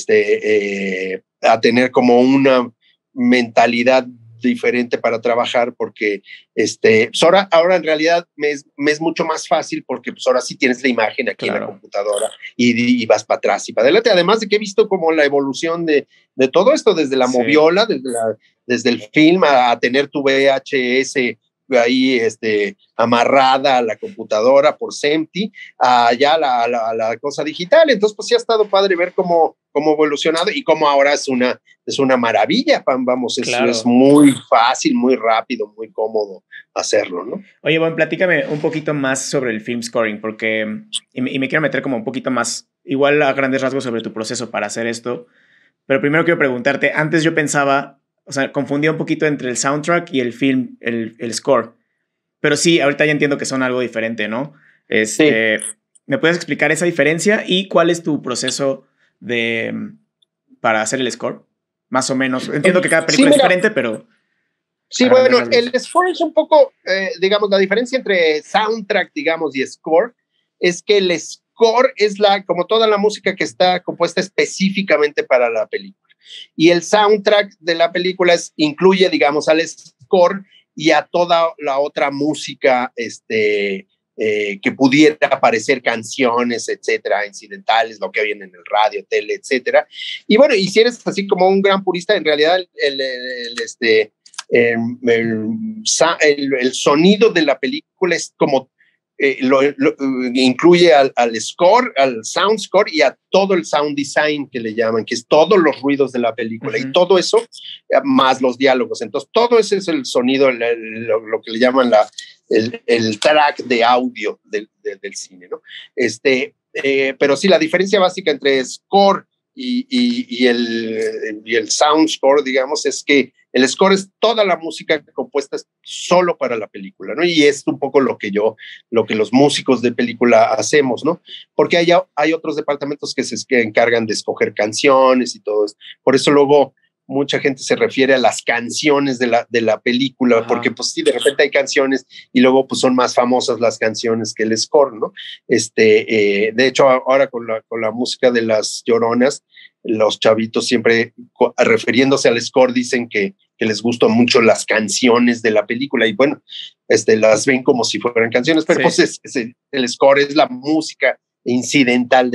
a tener como una mentalidad diferente para trabajar, porque pues ahora en realidad me es mucho más fácil, porque pues ahora sí tienes la imagen aquí en la computadora y vas para atrás y para adelante. Además de que he visto como la evolución de todo esto, desde la moviola, desde el film a tener tu VHS ahí amarrada a la computadora por SEMTI, allá a la cosa digital. Entonces pues sí ha estado padre ver cómo evolucionado y cómo ahora es una maravilla, vamos, es muy fácil, muy rápido, muy cómodo hacerlo, ¿no? Oye, bueno, platícame un poquito más sobre el film scoring, porque y me quiero meter como un poquito más, igual a grandes rasgos, sobre tu proceso para hacer esto, pero primero quiero preguntarte, antes yo pensaba, o sea, confundía un poquito entre el soundtrack y el film, el score, pero sí, ahorita ya entiendo que son algo diferente, ¿no? Sí. ¿Me puedes explicar esa diferencia y cuál es tu proceso para hacer el score? Más o menos. Entiendo que cada película es diferente, pero... Sí, bueno, el score es un poco, digamos, la diferencia entre soundtrack, digamos, y score, es que el score es como toda la música que está compuesta específicamente para la película. Y el soundtrack de la película incluye, digamos, al score y a toda la otra música, que pudiera aparecer, canciones, etcétera, incidentales, lo que viene en el radio, tele, etcétera. Y bueno, y si eres así como un gran purista, en realidad el sonido de la película es como incluye al score, al sound score y a todo el sound design que le llaman, que es todos los ruidos de la película y todo eso, más los diálogos. Entonces, todo ese es el sonido, lo que le llaman el track de audio del cine, ¿no? Pero sí, la diferencia básica entre score y el sound score, digamos, es que el score es toda la música compuesta solo para la película, ¿no? Y es un poco lo que los músicos de película hacemos, ¿no? Porque hay otros departamentos que encargan de escoger canciones y todo eso. Por eso luego mucha gente se refiere a las canciones de la película, porque pues sí, de repente hay canciones y luego pues son más famosas las canciones que el score, ¿no? De hecho, ahora con la música de las Lloronas, los chavitos siempre refiriéndose al score dicen que les gustan mucho las canciones de la película y bueno, las ven como si fueran canciones, pero pues el score es la música incidental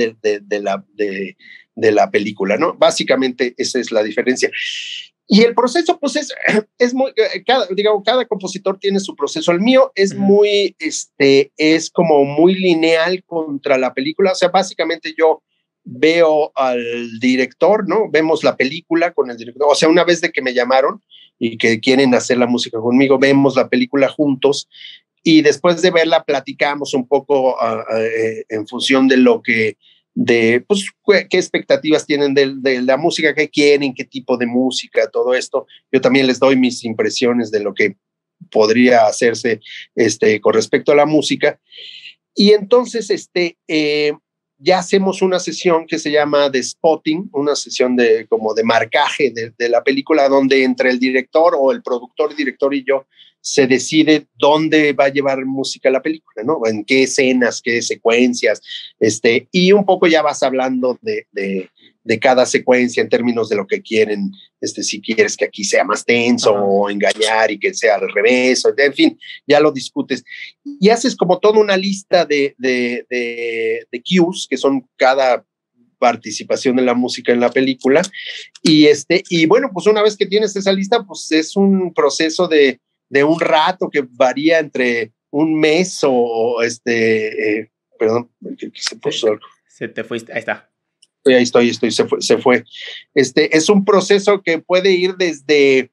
de la película, ¿no? Básicamente esa es la diferencia. Y el proceso, pues es muy, cada compositor tiene su proceso. El mío es muy, es como muy lineal contra la película. O sea, básicamente yo veo al director, ¿no? Vemos la película con el director. O sea, una vez de que me llamaron y que quieren hacer la música conmigo, vemos la película juntos y después de verla platicamos un poco en función de lo que pues, qué expectativas tienen de la música, qué quieren, qué tipo de música, todo esto. Yo también les doy mis impresiones de lo que podría hacerse con respecto a la música. Y entonces ya hacemos una sesión que se llama de spotting, una sesión como de marcaje de la película, donde entre el director o el productor, director y yo se decide dónde va a llevar música la película, ¿no? En qué escenas, qué secuencias, y un poco ya vas hablando de cada secuencia en términos de lo que quieren, si quieres que aquí sea más tenso o engañar y que sea al revés, en fin, ya lo discutes. Y haces como toda una lista de cues, que son cada participación de la música en la película, y bueno, pues una vez que tienes esa lista, pues es un proceso de un rato que varía entre un mes o perdón, que se puso algo. Se te fuiste, ahí está. Ahí estoy, se fue. Es un proceso que puede ir desde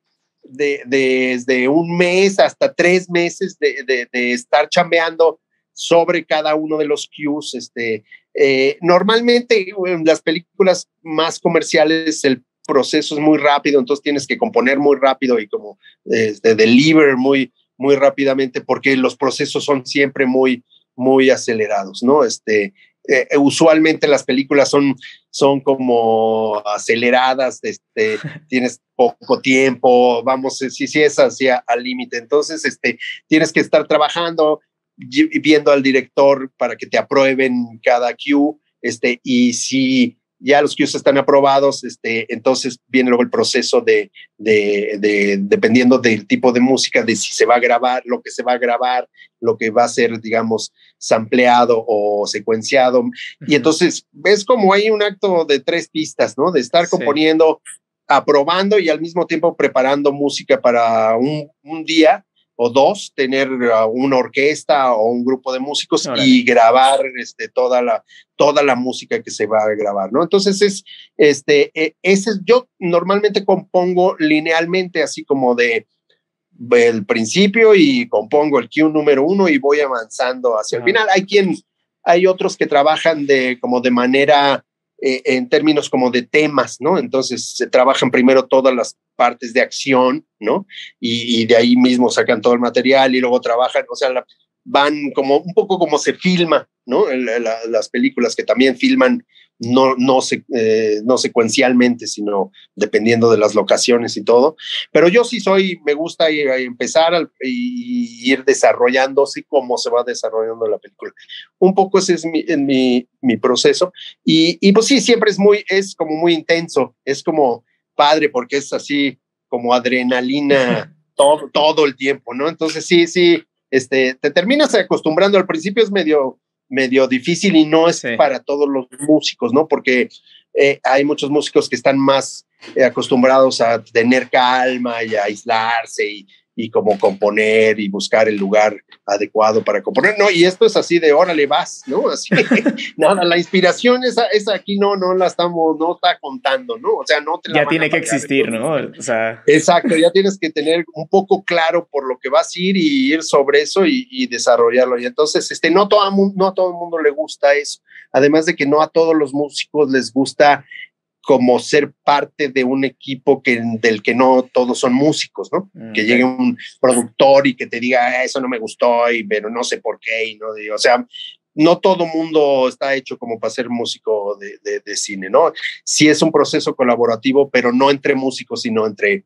un mes hasta 3 meses de estar chambeando sobre cada uno de los cues. Normalmente en las películas más comerciales el proceso es muy rápido, entonces tienes que componer muy rápido y como deliver muy, muy rápidamente porque los procesos son siempre muy, muy acelerados, ¿no? usualmente las películas son como aceleradas, tienes poco tiempo, vamos, si es hacia al límite, entonces tienes que estar trabajando, viendo al director para que te aprueben cada cue, y si ya los cues están aprobados, entonces viene luego el proceso dependiendo del tipo de música, de si se va a grabar, lo que se va a grabar, lo que va a ser, digamos, sampleado o secuenciado. Y entonces ves como hay un acto de 3 pistas, ¿no? De estar componiendo, aprobando y al mismo tiempo preparando música para un día o 2, tener una orquesta o un grupo de músicos. Órale. Y grabar toda la música que se va a grabar, ¿no? Entonces yo normalmente compongo linealmente, así como el principio, y compongo el cue número 1 y voy avanzando hacia el final. Hay otros que trabajan de manera en términos como de temas, ¿no? Entonces se trabajan primero todas las partes de acción, ¿no? Y de ahí mismo sacan todo el material y luego trabajan, o sea, van como un poco como se filma, ¿no? Las películas que también filman no secuencialmente, sino dependiendo de las locaciones y todo. Pero yo sí me gusta empezar y ir desarrollándose cómo se va desarrollando la película. Un poco ese es mi proceso. Y pues sí, siempre es como muy intenso, es como padre porque es así como adrenalina todo el tiempo, ¿no? Entonces sí, te terminas acostumbrando. Al principio es medio difícil y no es para todos los músicos, ¿no? Porque hay muchos músicos que están más acostumbrados a tener calma y a aislarse y como componer y buscar el lugar adecuado para componer, ¿no? Y esto es así de órale, vas, ¿no? Así, nada, la inspiración esa aquí no está contando, ¿no? O sea, no te la ya tiene que existir, ¿no? O sea... Exacto, ya tienes que tener un poco claro por lo que vas a ir y ir sobre eso y desarrollarlo. Y entonces, no a todo el mundo le gusta eso. Además de que no a todos los músicos les gusta como ser parte de un equipo del que no todos son músicos, ¿no? Okay. Que llegue un productor y que te diga, eso no me gustó, pero no sé por qué, y no, o sea, no todo mundo está hecho como para ser músico de cine, ¿no? Sí es un proceso colaborativo, pero no entre músicos, sino entre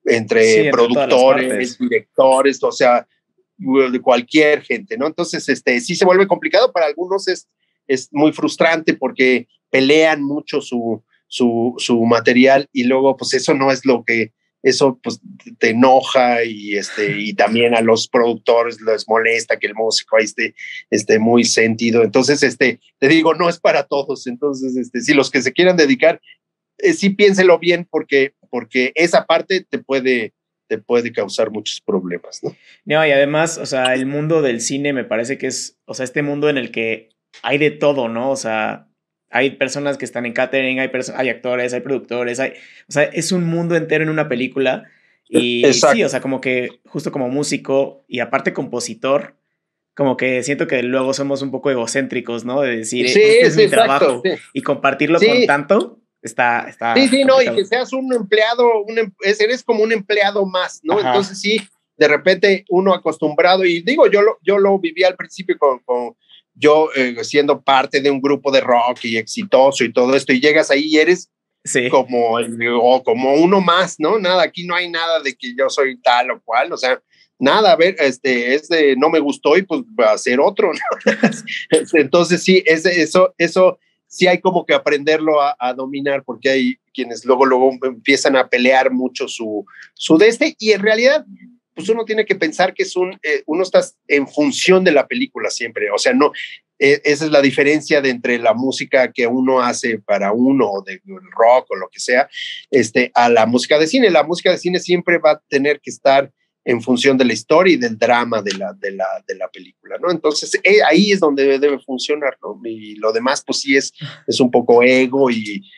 productores, directores, o sea, de cualquier gente, ¿no? Entonces, sí se vuelve complicado. Para algunos es muy frustrante porque pelean mucho su material y luego pues eso no es lo que, eso pues te enoja y también a los productores les molesta que el músico ahí esté muy sentido. Entonces te digo, no es para todos. Entonces si los que se quieran dedicar, sí piénselo bien porque esa parte te puede causar muchos problemas, ¿no? No, y además, o sea, el mundo del cine me parece que es, o sea, este mundo en el que hay de todo, ¿no? O sea, hay personas que están en catering, hay actores, hay productores, o sea, es un mundo entero en una película. Y sí, o sea, como que justo como músico y aparte compositor, como que siento que luego somos un poco egocéntricos, ¿no? De decir, sí, este es mi trabajo, y compartirlo con tanto, está sí, no, y que seas un empleado, eres como un empleado más, ¿no? Ajá. Entonces sí, de repente uno acostumbrado, y digo, yo lo viví al principio con yo siendo parte de un grupo de rock y exitoso y todo esto, y llegas ahí y eres como uno más, ¿no? Nada, aquí no hay nada de que yo soy tal o cual, o sea, nada, a ver, es de no me gustó y pues va a ser otro, ¿no? Entonces sí, eso sí hay como que aprenderlo a dominar, porque hay quienes luego empiezan a pelear mucho su y en realidad pues uno tiene que pensar que uno está en función de la película siempre, o sea, no, esa es la diferencia entre la música que uno hace para uno, de rock o lo que sea, a la música de cine. La música de cine siempre va a tener que estar en función de la historia y del drama de la película, ¿no? Entonces, ahí es donde debe funcionar, ¿no? Y lo demás, pues sí es un poco ego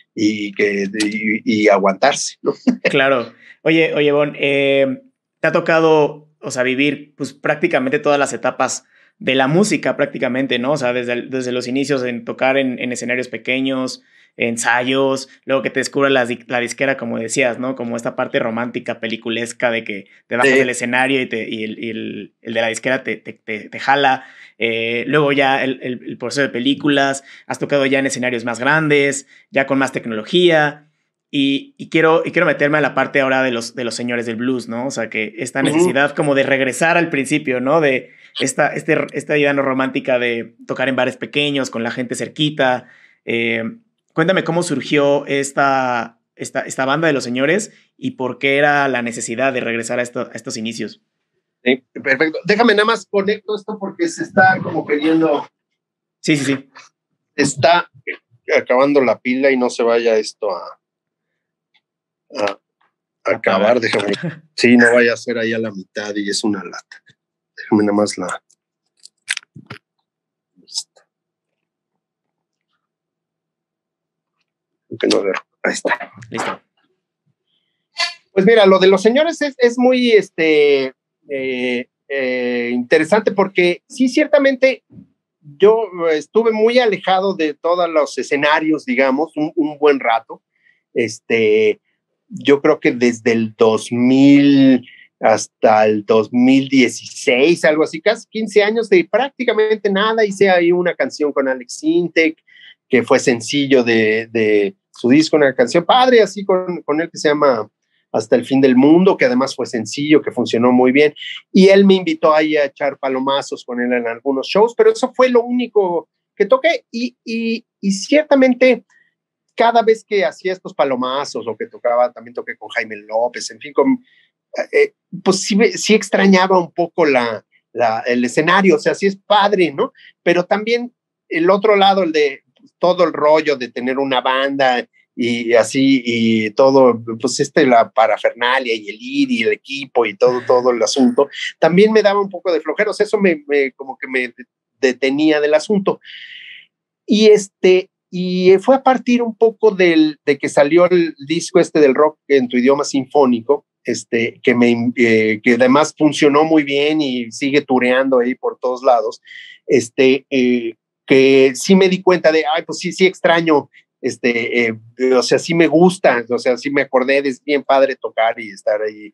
y aguantarse, ¿no? Claro. Oye, Bon, te ha tocado, o sea, vivir pues prácticamente todas las etapas de la música prácticamente, ¿no? O sea, desde los inicios en tocar en escenarios pequeños, ensayos, luego que te descubra la disquera, como decías, ¿no? Como esta parte romántica, peliculesca de que te bajas del escenario y el de la disquera te jala. Luego ya el proceso de películas, has tocado ya en escenarios más grandes, ya con más tecnología. Y quiero meterme a la parte ahora de los señores del blues, ¿no? O sea, que esta necesidad como de regresar al principio, ¿no? De esta idea no romántica de tocar en bares pequeños, con la gente cerquita. Cuéntame cómo surgió esta banda de los señores y por qué era la necesidad de regresar a estos inicios. Sí, perfecto. Déjame nada más conecto esto porque se está como queriendo... Sí. Está acabando la pila y no se vaya esto a acabar. Déjame. Sí, no vaya a ser ahí a la mitad y es una lata. Déjame nada más la... Ahí está. Listo. Pues mira, lo de los señores es muy interesante porque sí, ciertamente yo estuve muy alejado de todos los escenarios, digamos, un buen rato. Yo creo que desde el 2000 hasta el 2016, algo así, casi 15 años de prácticamente nada. Hice ahí una canción con Alex Sintek, que fue sencillo de su disco, una canción padre, así con él que se llama Hasta el fin del mundo, que además fue sencillo, que funcionó muy bien. Y él me invitó ahí a echar palomazos con él en algunos shows, pero eso fue lo único que toqué. Y ciertamente, cada vez que hacía estos palomazos o que tocaba, también toqué con Jaime López, en fin, pues sí extrañaba un poco el escenario, o sea, sí es padre, ¿no? Pero también el otro lado, el de todo el rollo de tener una banda y así, y todo, pues la parafernalia y el ir y el equipo y todo el asunto, también me daba un poco de flojeros, eso como que me detenía del asunto. Y fue a partir un poco de que salió el disco del rock en tu idioma sinfónico, que además funcionó muy bien y sigue tureando ahí por todos lados, que sí me di cuenta de, pues sí extraño, o sea, sí me gusta, o sea, sí me acordé de es bien padre tocar y estar ahí,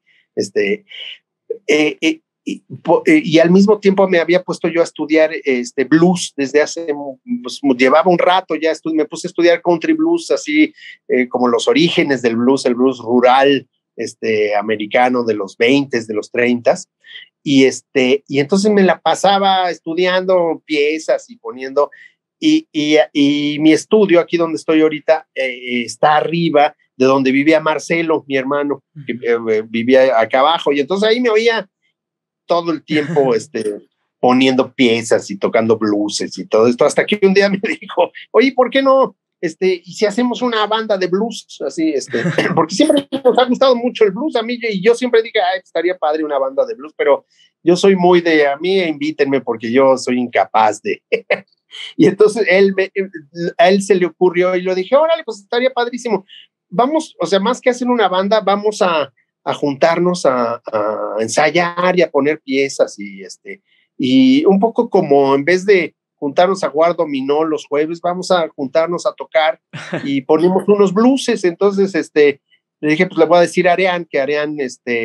y al mismo tiempo me había puesto yo a estudiar blues desde hace, pues, llevaba un rato ya, me puse a estudiar country blues, así como los orígenes del blues, el blues rural americano de los 20s, de los 30s, y entonces me la pasaba estudiando piezas y poniendo, y mi estudio aquí donde estoy ahorita está arriba de donde vivía Marcelo, mi hermano, que vivía acá abajo, y entonces ahí me oía todo el tiempo poniendo piezas y tocando blueses y todo esto, hasta que un día me dijo, oye, ¿por qué no? ¿Y si hacemos una banda de blues? Así, porque siempre nos ha gustado mucho el blues a mí, y yo siempre dije, estaría padre una banda de blues, pero yo soy muy a mí invítenme porque yo soy incapaz de... Y entonces a él se le ocurrió y lo dije, órale, pues estaría padrísimo. Vamos, o sea, más que hacer una banda, vamos a juntarnos a ensayar y a poner piezas y un poco como en vez de juntarnos a jugar dominó los jueves, vamos a juntarnos a tocar y ponemos unos blueses. Entonces, le dije, pues le voy a decir a Arián, que Arián,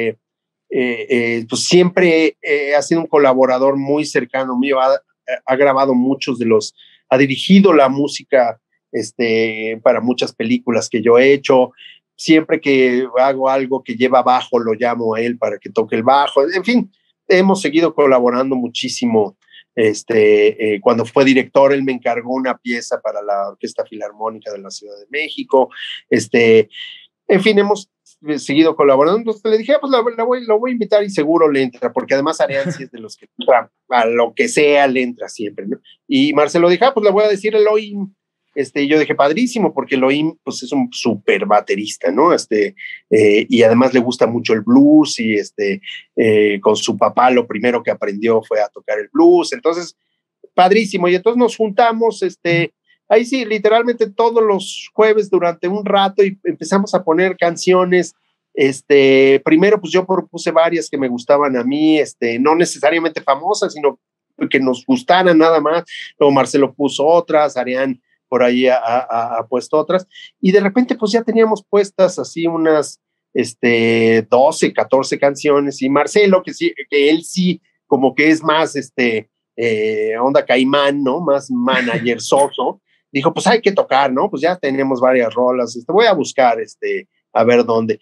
pues siempre ha sido un colaborador muy cercano mío, ha grabado ha dirigido la música para muchas películas que yo he hecho. Siempre que hago algo que lleva bajo, lo llamo a él para que toque el bajo. En fin, hemos seguido colaborando muchísimo. Cuando fue director, él me encargó una pieza para la Orquesta Filarmónica de la Ciudad de México. En fin, hemos seguido colaborando. Entonces le dije, pues lo voy a invitar y seguro le entra, porque además Arián sí es de los que entra, a lo que sea le entra siempre, ¿no? Y Marcelo dijo, pues le voy a decir Elohim. Yo dije, padrísimo, porque Elohim pues, es un súper baterista, ¿no? Y además le gusta mucho el blues y con su papá lo primero que aprendió fue a tocar el blues. Entonces, padrísimo. Y entonces nos juntamos, ahí sí, literalmente todos los jueves durante un rato y empezamos a poner canciones. Primero, pues yo propuse varias que me gustaban a mí, no necesariamente famosas, sino que nos gustaran nada más. Luego Marcelo puso otras, Arián por ahí ha puesto otras, y de repente pues ya teníamos puestas así unas 12, 14 canciones, y Marcelo, que sí, que él sí, como que es más onda Caimán, ¿no? Más manager soso, dijo, pues hay que tocar, ¿no? Pues ya tenemos varias rolas, voy a buscar, a ver dónde.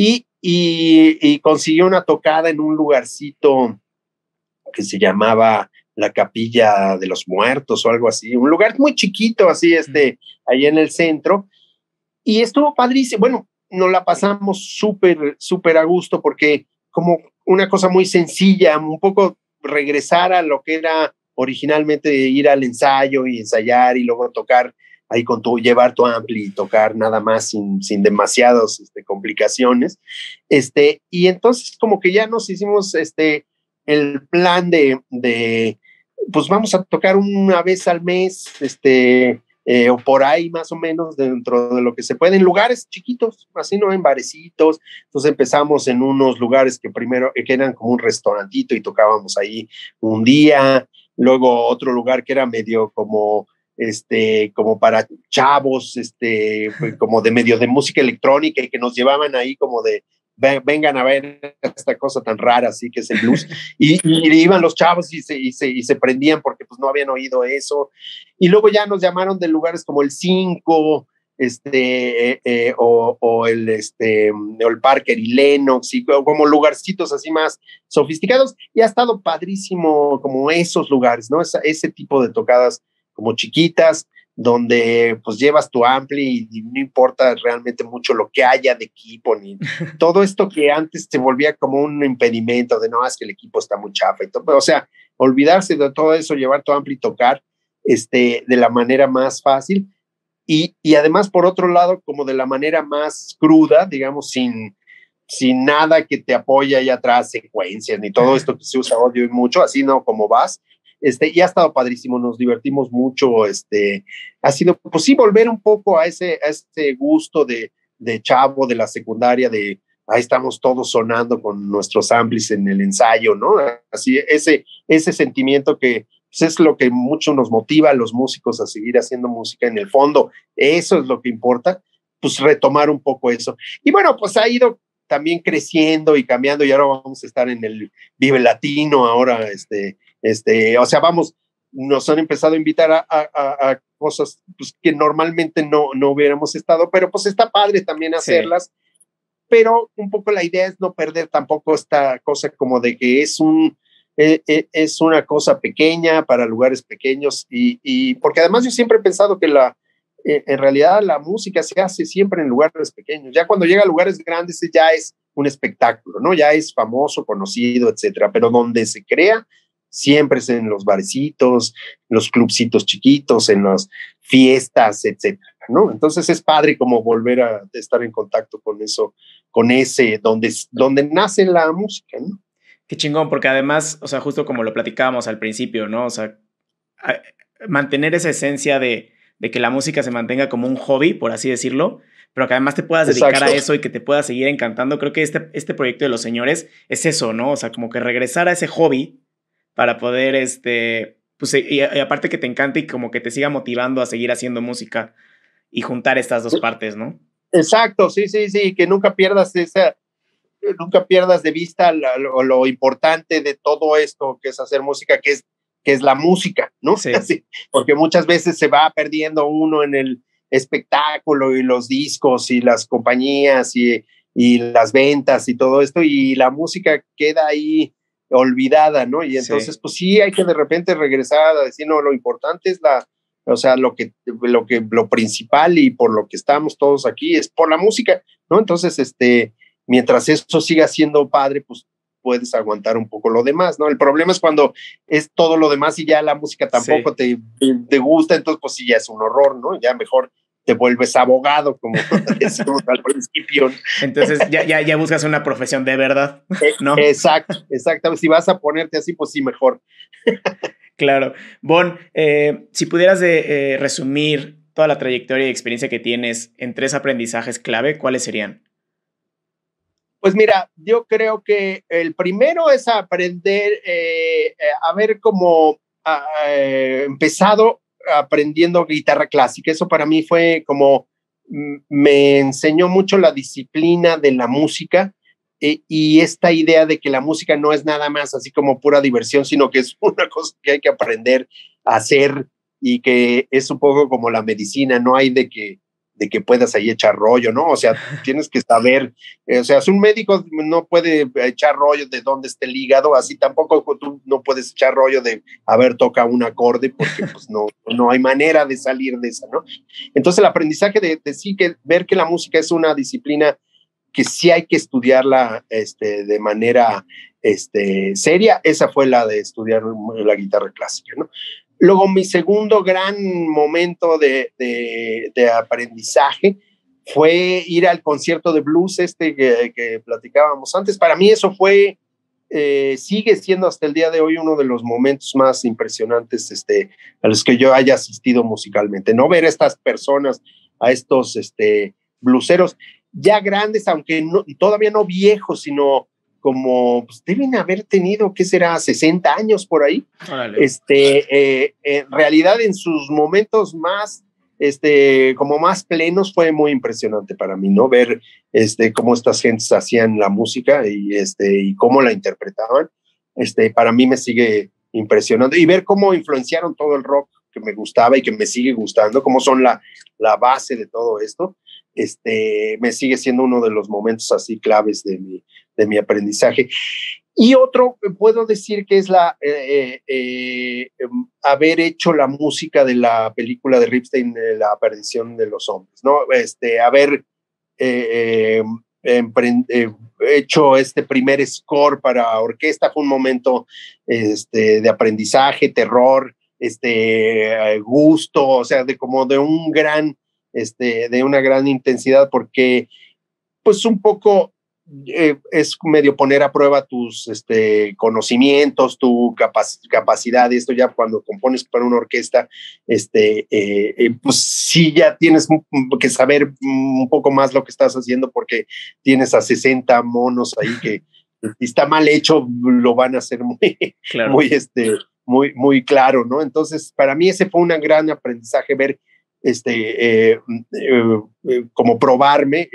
Y consiguió una tocada en un lugarcito que se llamaba la Capilla de los Muertos o algo así, un lugar muy chiquito, así, ahí en el centro, y estuvo padrísimo. Bueno, nos la pasamos súper, súper a gusto, porque como una cosa muy sencilla, un poco regresar a lo que era originalmente ir al ensayo y ensayar y luego tocar ahí con llevar tu ampli y tocar nada más sin demasiadas complicaciones. Y entonces como que ya nos hicimos el plan pues vamos a tocar una vez al mes, o por ahí más o menos, dentro de lo que se puede, en lugares chiquitos, así, no en barecitos. Entonces empezamos en unos lugares que primero que eran como un restaurantito y tocábamos ahí un día, luego otro lugar que era medio como para chavos, como de medio de música electrónica, y que nos llevaban ahí como de vengan a ver esta cosa tan rara, así que es el blues, y iban los chavos y se prendían porque pues no habían oído eso, y luego ya nos llamaron de lugares como el 5, o el Parker y Lennox, y como lugarcitos así más sofisticados, y ha estado padrísimo como esos lugares, ¿no? Ese tipo de tocadas como chiquitas, donde pues llevas tu ampli y no importa realmente mucho lo que haya de equipo, ni todo esto que antes se volvía como un impedimento de no, es que el equipo está muy chafa y todo. O sea, olvidarse de todo eso, llevar tu ampli y tocar de la manera más fácil, y además por otro lado como de la manera más cruda, digamos, sin nada que te apoye ahí atrás, secuencias, ni todo esto que se usa audio y mucho, así, ¿no? Como vas. Y ha estado padrísimo, nos divertimos mucho, ha sido, pues sí, volver un poco a ese gusto de chavo de la secundaria, de ahí estamos todos sonando con nuestros amplis en el ensayo, ¿no? Así, ese sentimiento que pues es lo que mucho nos motiva a los músicos a seguir haciendo música en el fondo, eso es lo que importa, pues retomar un poco eso. Y bueno, pues ha ido también creciendo y cambiando, y ahora vamos a estar en el Vive Latino, ahora o sea, nos han empezado a invitar a cosas pues, que normalmente no hubiéramos estado, pero pues está padre también hacerlas, sí. Pero un poco la idea es no perder tampoco esta cosa como de que es una cosa pequeña para lugares pequeños, y porque además yo siempre he pensado que en realidad la música se hace siempre en lugares pequeños. Ya cuando llega a lugares grandes ya es un espectáculo, ¿no? Ya es famoso, conocido, etcétera, pero donde se crea siempre es en los barecitos, los clubcitos chiquitos, en las fiestas, etcétera, ¿no? Entonces es padre como volver a estar en contacto con eso, con donde nace la música, ¿no? Qué chingón, porque además, o sea, justo como lo platicábamos al principio, ¿no? O sea, mantener esa esencia de que la música se mantenga como un hobby, por así decirlo, pero que además te puedas dedicar Exacto. A eso y que te puedas seguir encantando. Creo que este proyecto de Los Señores es eso, ¿no? O sea, como que regresar a ese hobby para poder, pues, y aparte que te encante y como que te siga motivando a seguir haciendo música y juntar estas dos partes, ¿no? Exacto, sí, que nunca pierdas de vista lo importante de todo esto que es hacer música, que es la música, ¿no? Sí. Así, porque muchas veces se va perdiendo uno en el espectáculo y los discos y las compañías y las ventas y todo esto, y la música queda ahí olvidada, ¿no? Y entonces, sí. Pues sí, hay que de repente regresar a decir, no, lo importante es o sea, lo principal y por lo que estamos todos aquí es por la música, ¿no? Entonces, mientras eso siga siendo padre, pues puedes aguantar un poco lo demás, ¿no? El problema es cuando es todo lo demás y ya la música tampoco sí. te gusta, entonces pues sí, ya es un horror, ¿no? Ya mejor te vuelves abogado, como decimos al principio. Entonces ya buscas una profesión de verdad, ¿no? Exacto. Si vas a ponerte así, pues sí, mejor. Claro. Bon, si pudieras resumir toda la trayectoria y experiencia que tienes en 3 aprendizajes clave, ¿cuáles serían? Pues mira, yo creo que el primero es aprender, haber como empezado aprendiendo guitarra clásica. Eso para mí fue como, me enseñó mucho la disciplina de la música, y esta idea de que la música no es nada más así como pura diversión, sino que es una cosa que hay que aprender a hacer, y que es un poco como la medicina, no hay de que puedas ahí echar rollo, ¿no? O sea, tienes que saber, o sea, si un médico no puede echar rollo de dónde está el hígado, así tampoco tú no puedes echar rollo de, a ver, toca un acorde, porque pues no hay manera de salir de esa, ¿no? Entonces el aprendizaje de sí, que ver que la música es una disciplina que sí hay que estudiarla de manera seria, esa fue la de estudiar la guitarra clásica, ¿no? Luego, mi segundo gran momento de aprendizaje fue ir al concierto de blues que platicábamos antes. Para mí eso fue, sigue siendo hasta el día de hoy uno de los momentos más impresionantes a los que yo haya asistido musicalmente, ¿no? Ver a estas personas, a estos blueseros ya grandes, aunque todavía no viejos, sino como pues, deben haber tenido, ¿qué será? 60 años por ahí. En realidad, en sus momentos más, como más plenos, fue muy impresionante para mí, ¿no? Ver cómo estas gentes hacían la música y cómo la interpretaban. Para mí me sigue impresionando, y ver cómo influenciaron todo el rock que me gustaba y que me sigue gustando, cómo son la base de todo esto. Me sigue siendo uno de los momentos así claves de mi aprendizaje. Y otro, puedo decir que es haber hecho la música de la película de Ripstein, La perdición de los hombres, ¿no? Haber hecho este primer score para orquesta fue un momento de aprendizaje, terror, gusto, o sea, como de un gran de una gran intensidad, porque pues un poco es medio poner a prueba tus conocimientos, tu capacidad, y esto ya cuando compones para una orquesta, pues sí ya tienes que saber un poco más lo que estás haciendo, porque tienes a 60 monos ahí que si está mal hecho lo van a hacer muy, claro. muy claro, ¿no? Entonces para mí ese fue un gran aprendizaje, ver como probarme,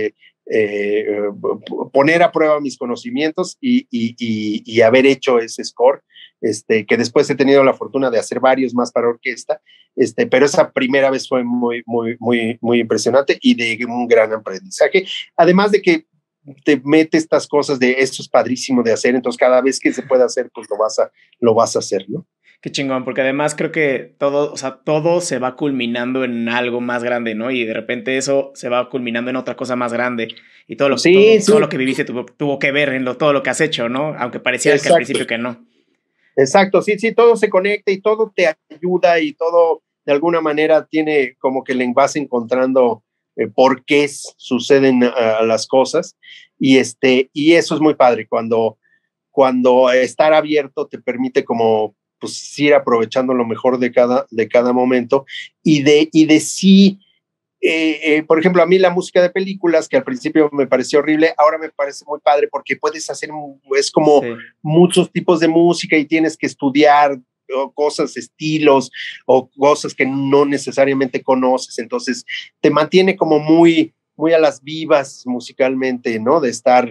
poner a prueba mis conocimientos y haber hecho ese score, que después he tenido la fortuna de hacer varios más para orquesta, pero esa primera vez fue muy impresionante y de un gran aprendizaje, además de que te mete estas cosas de esto es padrísimo de hacer, entonces cada vez que se pueda hacer, pues lo vas a hacer, ¿no? Qué chingón, porque además creo que todo, o sea, todo se va culminando en algo más grande, ¿no? Y de repente eso se va culminando en otra cosa más grande. Y todo lo que viviste tuvo que ver en todo lo que has hecho, ¿no? Aunque pareciera que al principio que no. Exacto, sí, todo se conecta y todo te ayuda y todo de alguna manera tiene como que le vas encontrando por qué suceden las cosas. Y eso es muy padre cuando estar abierto te permite como pues ir aprovechando lo mejor de cada momento y de sí, por ejemplo, a mí la música de películas, que al principio me pareció horrible, ahora me parece muy padre porque puedes hacer, es como muchos tipos de música y tienes que estudiar cosas, estilos o cosas que no necesariamente conoces, entonces te mantiene como muy a las vivas musicalmente, ¿no? De estar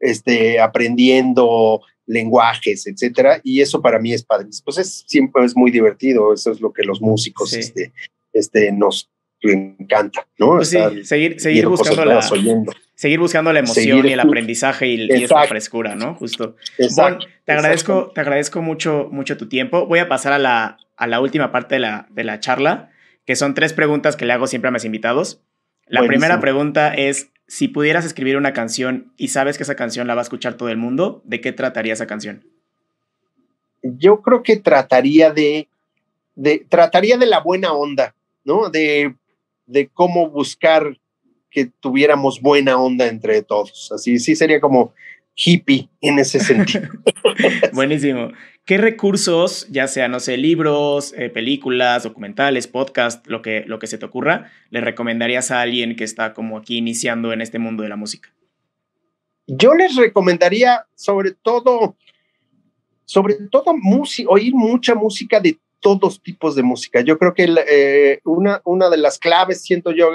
aprendiendo lenguajes, etcétera, y eso para mí es padre. Pues siempre es muy divertido, eso es lo que los músicos nos encanta, ¿no? Pues sí, seguir buscando la emoción y el aprendizaje y esta frescura, ¿no? Justo. Bon, te agradezco mucho tu tiempo. Voy a pasar a la última parte de la charla, que son 3 preguntas que le hago siempre a mis invitados. La primera pregunta es, si pudieras escribir una canción y sabes que esa canción la va a escuchar todo el mundo, ¿de qué trataría esa canción? Yo creo que trataría de la buena onda, ¿no? De cómo buscar que tuviéramos buena onda entre todos. Así sí sería como hippie en ese sentido. Buenísimo. ¿Qué recursos, ya sea, no sé, libros, películas, documentales, podcast, lo que se te ocurra, le recomendarías a alguien que está como aquí iniciando en este mundo de la música? Yo les recomendaría sobre todo oír mucha música de todos tipos de música. Yo creo que una de las claves, siento yo,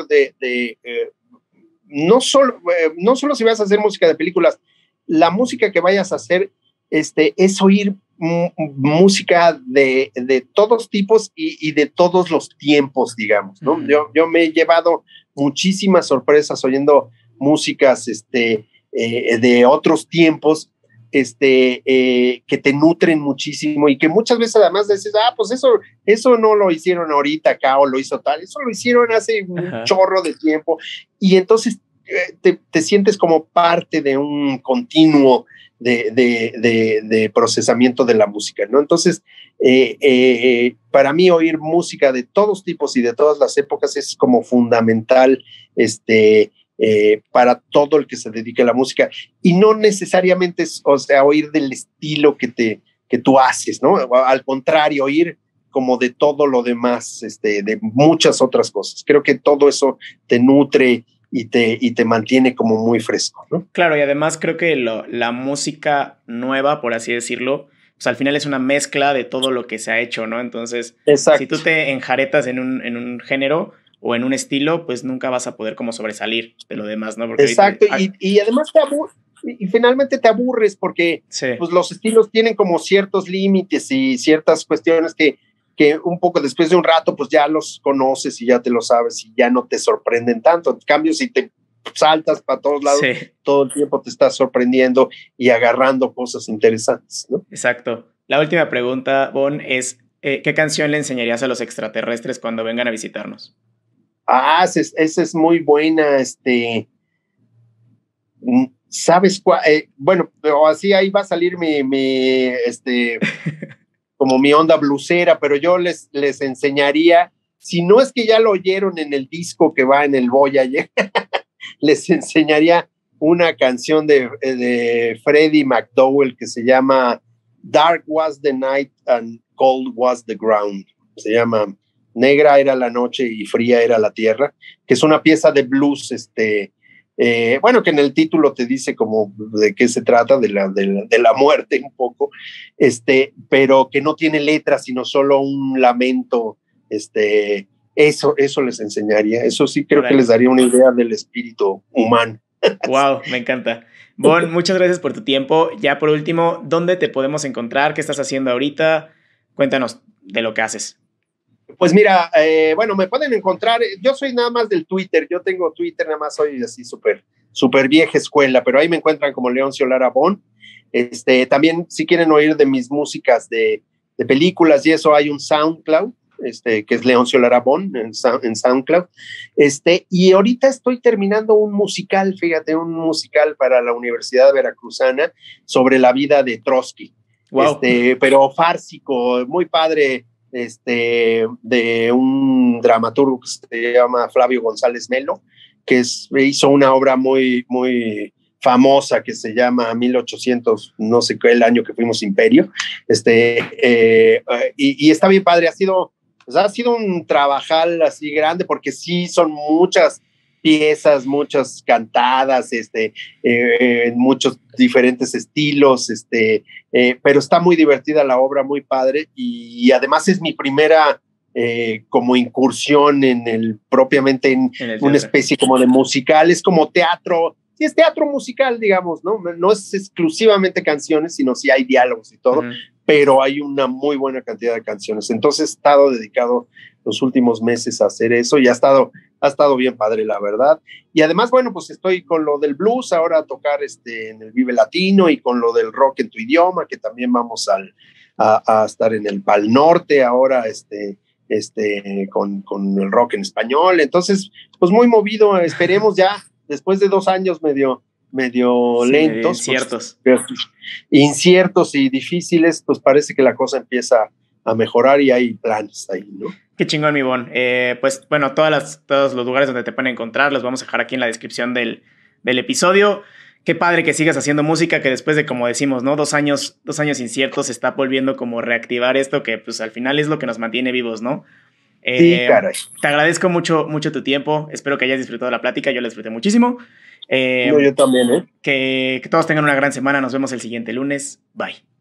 no solo si vas a hacer música de películas, la música que vayas a hacer es oír música de todos tipos y de todos los tiempos, digamos, ¿no? Yo me he llevado muchísimas sorpresas oyendo músicas de otros tiempos que te nutren muchísimo y que muchas veces además dices, pues eso no lo hicieron ahorita acá o lo hizo tal, eso lo hicieron hace un chorro de tiempo y entonces te sientes como parte de un continuo de procesamiento de la música, ¿no? Entonces, para mí oír música de todos tipos y de todas las épocas es como fundamental, para todo el que se dedique a la música y no necesariamente es, oír del estilo que tú haces, ¿no? Al contrario, oír como de todo lo demás, de muchas otras cosas. Creo que todo eso te nutre y te mantiene como muy fresco, ¿no? Claro, y además creo que la música nueva, por así decirlo, pues al final es una mezcla de todo lo que se ha hecho, ¿no? Entonces, exacto. Si tú te enjaretas en un género o en un estilo, pues nunca vas a poder como sobresalir de lo demás, ¿no? Porque exacto, y además y finalmente te aburres porque pues, los estilos tienen como ciertos límites y ciertas cuestiones que un poco después de un rato pues ya los conoces y ya te lo sabes y ya no te sorprenden tanto. En cambio, si te saltas para todos lados, todo el tiempo te estás sorprendiendo y agarrando cosas interesantes, ¿no? Exacto. La última pregunta, Bon, es ¿qué canción le enseñarías a los extraterrestres cuando vengan a visitarnos? Esa es muy buena, ¿sabes cuál? Bueno, pero así ahí va a salir como mi onda blusera, pero yo les enseñaría, si no es que ya lo oyeron en el disco que va en el Voyager, les enseñaría una canción de Freddie McDowell que se llama Dark Was the Night and Cold Was the Ground. Se llama Negra era la noche y fría era la tierra, que es una pieza de blues, bueno, que en el título te dice como de qué se trata, de la muerte un poco, pero que no tiene letras, sino solo un lamento, eso les enseñaría, eso sí creo que les daría una idea del espíritu humano. Wow, me encanta. Bon, muchas gracias por tu tiempo. Ya por último, ¿dónde te podemos encontrar? ¿Qué estás haciendo ahorita? Cuéntanos de lo que haces. Pues mira, bueno, me pueden encontrar, yo soy nada más del Twitter, yo tengo Twitter, nada más soy así súper vieja escuela, pero ahí me encuentran como Leoncio Lara Bon. También si quieren oír de mis músicas de películas y eso, hay un SoundCloud, que es Leoncio Lara Bon en SoundCloud. Y ahorita estoy terminando un musical, fíjate, un musical para la Universidad Veracruzana sobre la vida de Trotsky. Wow. Pero fársico, muy padre, de un dramaturgo que se llama Flavio González Melo, que hizo una obra muy, muy famosa que se llama 1800, no sé qué, el año que fuimos imperio, y está bien padre, ha sido un trabajal así grande, porque sí son muchas piezas, muchas cantadas, en muchos diferentes estilos, pero está muy divertida la obra, muy padre, y además es mi primera como incursión propiamente en una especie como de musical, es como teatro, sí es teatro musical, digamos, ¿no? No es exclusivamente canciones, sino sí hay diálogos y todo, pero hay una muy buena cantidad de canciones. Entonces he estado dedicado los últimos meses a hacer eso y ha estado bien padre, la verdad. Y además, bueno, pues estoy con lo del blues, ahora a tocar en el Vive Latino y con lo del rock en tu idioma, que también vamos a estar en el Pal Norte ahora, con el rock en español. Entonces, pues muy movido, esperemos ya, después de 2 años medio sí, lentos, inciertos. Pues, inciertos y difíciles, pues parece que la cosa empieza a mejorar y hay planes ahí, ¿no? Qué chingón, mi Bon. Pues bueno, todos los lugares donde te pueden encontrar los vamos a dejar aquí en la descripción del episodio. Qué padre que sigas haciendo música, que después de, como decimos, ¿no? 2 años inciertos se está volviendo como reactivar esto, que pues al final es lo que nos mantiene vivos, ¿no? Sí, caray. Te agradezco mucho tu tiempo. Espero que hayas disfrutado la plática. Yo la disfruté muchísimo. Yo también, que todos tengan una gran semana. Nos vemos el siguiente lunes. Bye.